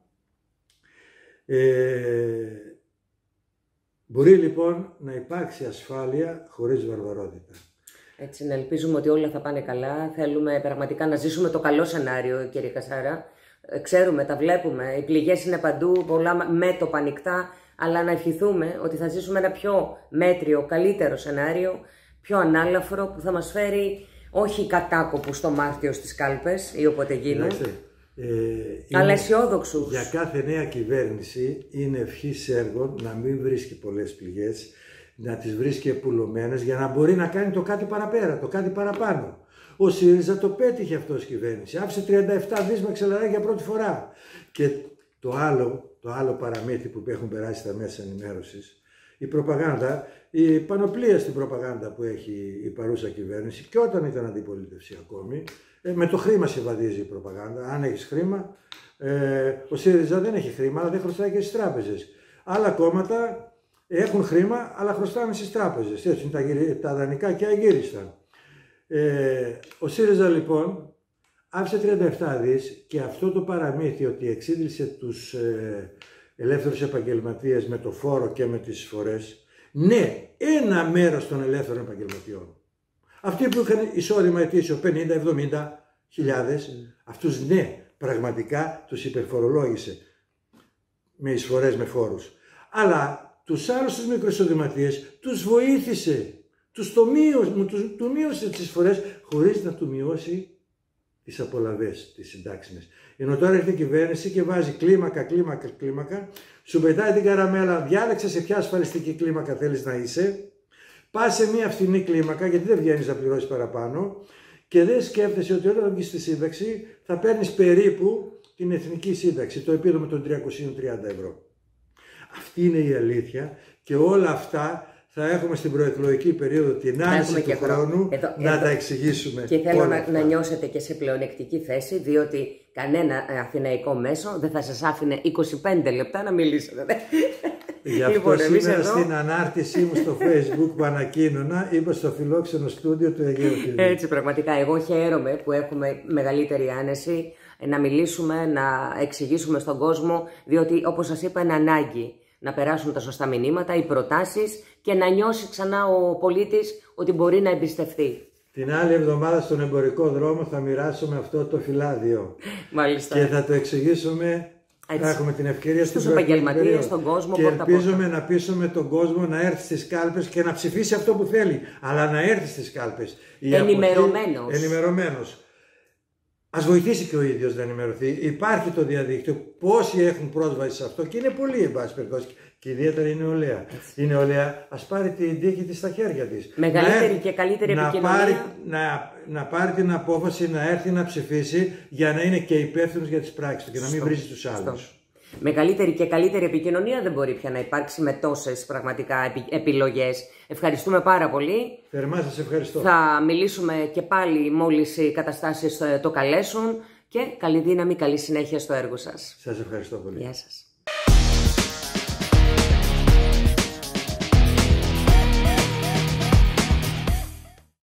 Μπορεί λοιπόν να υπάρξει ασφάλεια χωρίς βαρβαρότητα. Έτσι, να ελπίζουμε ότι όλα θα πάνε καλά. Θέλουμε πραγματικά να ζήσουμε το καλό σενάριο, κύριε Κασάρα. Ξέρουμε, τα βλέπουμε. Οι πληγές είναι παντού, πολλά μέτωπα ανοιχτά. Αλλά να ευχηθούμε ότι θα ζήσουμε ένα πιο μέτριο, καλύτερο σενάριο, πιο ανάλαφρο, που θα μας φέρει όχι κατάκοπους στο Μάρτιο στις κάλπες ή όποτε γίνουν, αλλά αισιόδοξους. Για κάθε νέα κυβέρνηση είναι ευχής έργων να μην βρίσκει πολλές πληγές, να τις βρίσκει επουλωμένες για να μπορεί να κάνει το κάτι παραπέρα, το κάτι παραπάνω. Ο ΣΥΡΙΖΑ το πέτυχε αυτό ως κυβέρνηση. Άφησε 37 δις με ξελαρά για πρώτη φορά. Και το άλλο παραμύθι που έχουν περάσει στα μέσα ενημέρωσης, η προπαγάνδα, η πανοπλία στην προπαγάνδα που έχει η παρούσα κυβέρνηση και όταν ήταν αντιπολίτευση ακόμη, με το χρήμα συμβαδίζει η προπαγάνδα. Αν έχεις χρήμα, ο ΣΥΡΙΖΑ δεν έχει χρήμα, αλλά δεν χρωστάει και στις τράπεζες. Άλλα κόμματα έχουν χρήμα, αλλά χρωστάνε στις τράπεζες. Έτσι είναι τα δανεικά και αγύριστα. Ο ΣΥΡΙΖΑ λοιπόν άφησε 37 δις και αυτό το παραμύθι ότι εξίδρυσε τους ελεύθερους επαγγελματίες με το φόρο και με τις εισφορές. Ναι, ένα μέρος των ελεύθερων επαγγελματιών. Αυτοί που είχαν εισόδημα ετήσιο 50-70 χιλιάδες, αυτούς ναι, πραγματικά τους υπερφορολόγησε με εισφορές, με φόρους. Αλλά τους άλλους τους μικροεισοδηματίες τους βοήθησε, του μείωσε τις εισφορές χωρίς να του μειώσει τις απολαβές, τις συντάξιμες. Ενώ τώρα έρχεται η κυβέρνηση και βάζει κλίμακα, σου πετάει την καραμέλα, διάλεξε σε ποια ασφαλιστική κλίμακα θέλεις να είσαι, πας σε μια φθηνή κλίμακα γιατί δεν βγαίνεις να πληρώσεις παραπάνω και δεν σκέφτεσαι ότι όταν βγεις στη σύνταξη θα παίρνεις περίπου την εθνική σύνταξη, το επίδομα των 330 ευρώ. Αυτή είναι η αλήθεια και όλα αυτά θα έχουμε στην προεκλογική περίοδο την άνοιξη του χρόνου να τα εξηγήσουμε. Και θέλω να νιώσετε και σε πλεονεκτική θέση, διότι κανένα αθηναϊκό μέσο δεν θα σας άφηνε 25 λεπτά να μιλήσετε. Γι' αυτό σήμερα στην ανάρτησή μου στο Facebook που ανακοίνωνα, είπα στο φιλόξενο στούντιο του Αιγαίου TV. Έτσι, πραγματικά. Εγώ χαίρομαι που έχουμε μεγαλύτερη άνεση να μιλήσουμε, να εξηγήσουμε στον κόσμο, διότι όπως σας είπα είναι ανάγκη να περάσουν τα σωστά μηνύματα, οι προτάσεις και να νιώσει ξανά ο πολίτης ότι μπορεί να εμπιστευτεί. Την άλλη εβδομάδα στον εμπορικό δρόμο θα μοιράσουμε αυτό το φυλάδιο. Μάλιστα. Και θα το εξηγήσουμε. Θα έχουμε την ευκαιρία στους επαγγελματίες, στον κόσμο. Και ελπίζουμε να πείσουμε τον κόσμο να έρθει στις κάλπες και να ψηφίσει αυτό που θέλει. Αλλά να έρθει στις κάλπες. Ενημερωμένος. Ας βοηθήσει και ο ίδιος να ενημερωθεί. Υπάρχει το διαδίκτυο. Πόσοι έχουν πρόσβαση σε αυτό και είναι πολλοί, εν πάση περιπτώσει. Και ιδιαίτερα η νεολαία. Η νεολαία ας πάρει την τύχη της στα χέρια της. Μεγαλύτερη και καλύτερη επικοινωνία. Να πάρει την απόφαση να έρθει να ψηφίσει για να είναι και υπεύθυνος για τις πράξεις του και να μην βρίζει τους άλλους. Μεγαλύτερη και καλύτερη επικοινωνία δεν μπορεί πια να υπάρξει με τόσες πραγματικά επιλογές. Ευχαριστούμε πάρα πολύ. Θερμά σας ευχαριστώ. Θα μιλήσουμε και πάλι μόλις οι καταστάσεις το καλέσουν και καλή δύναμη, καλή συνέχεια στο έργο σας. Σας ευχαριστώ πολύ. Γεια σας.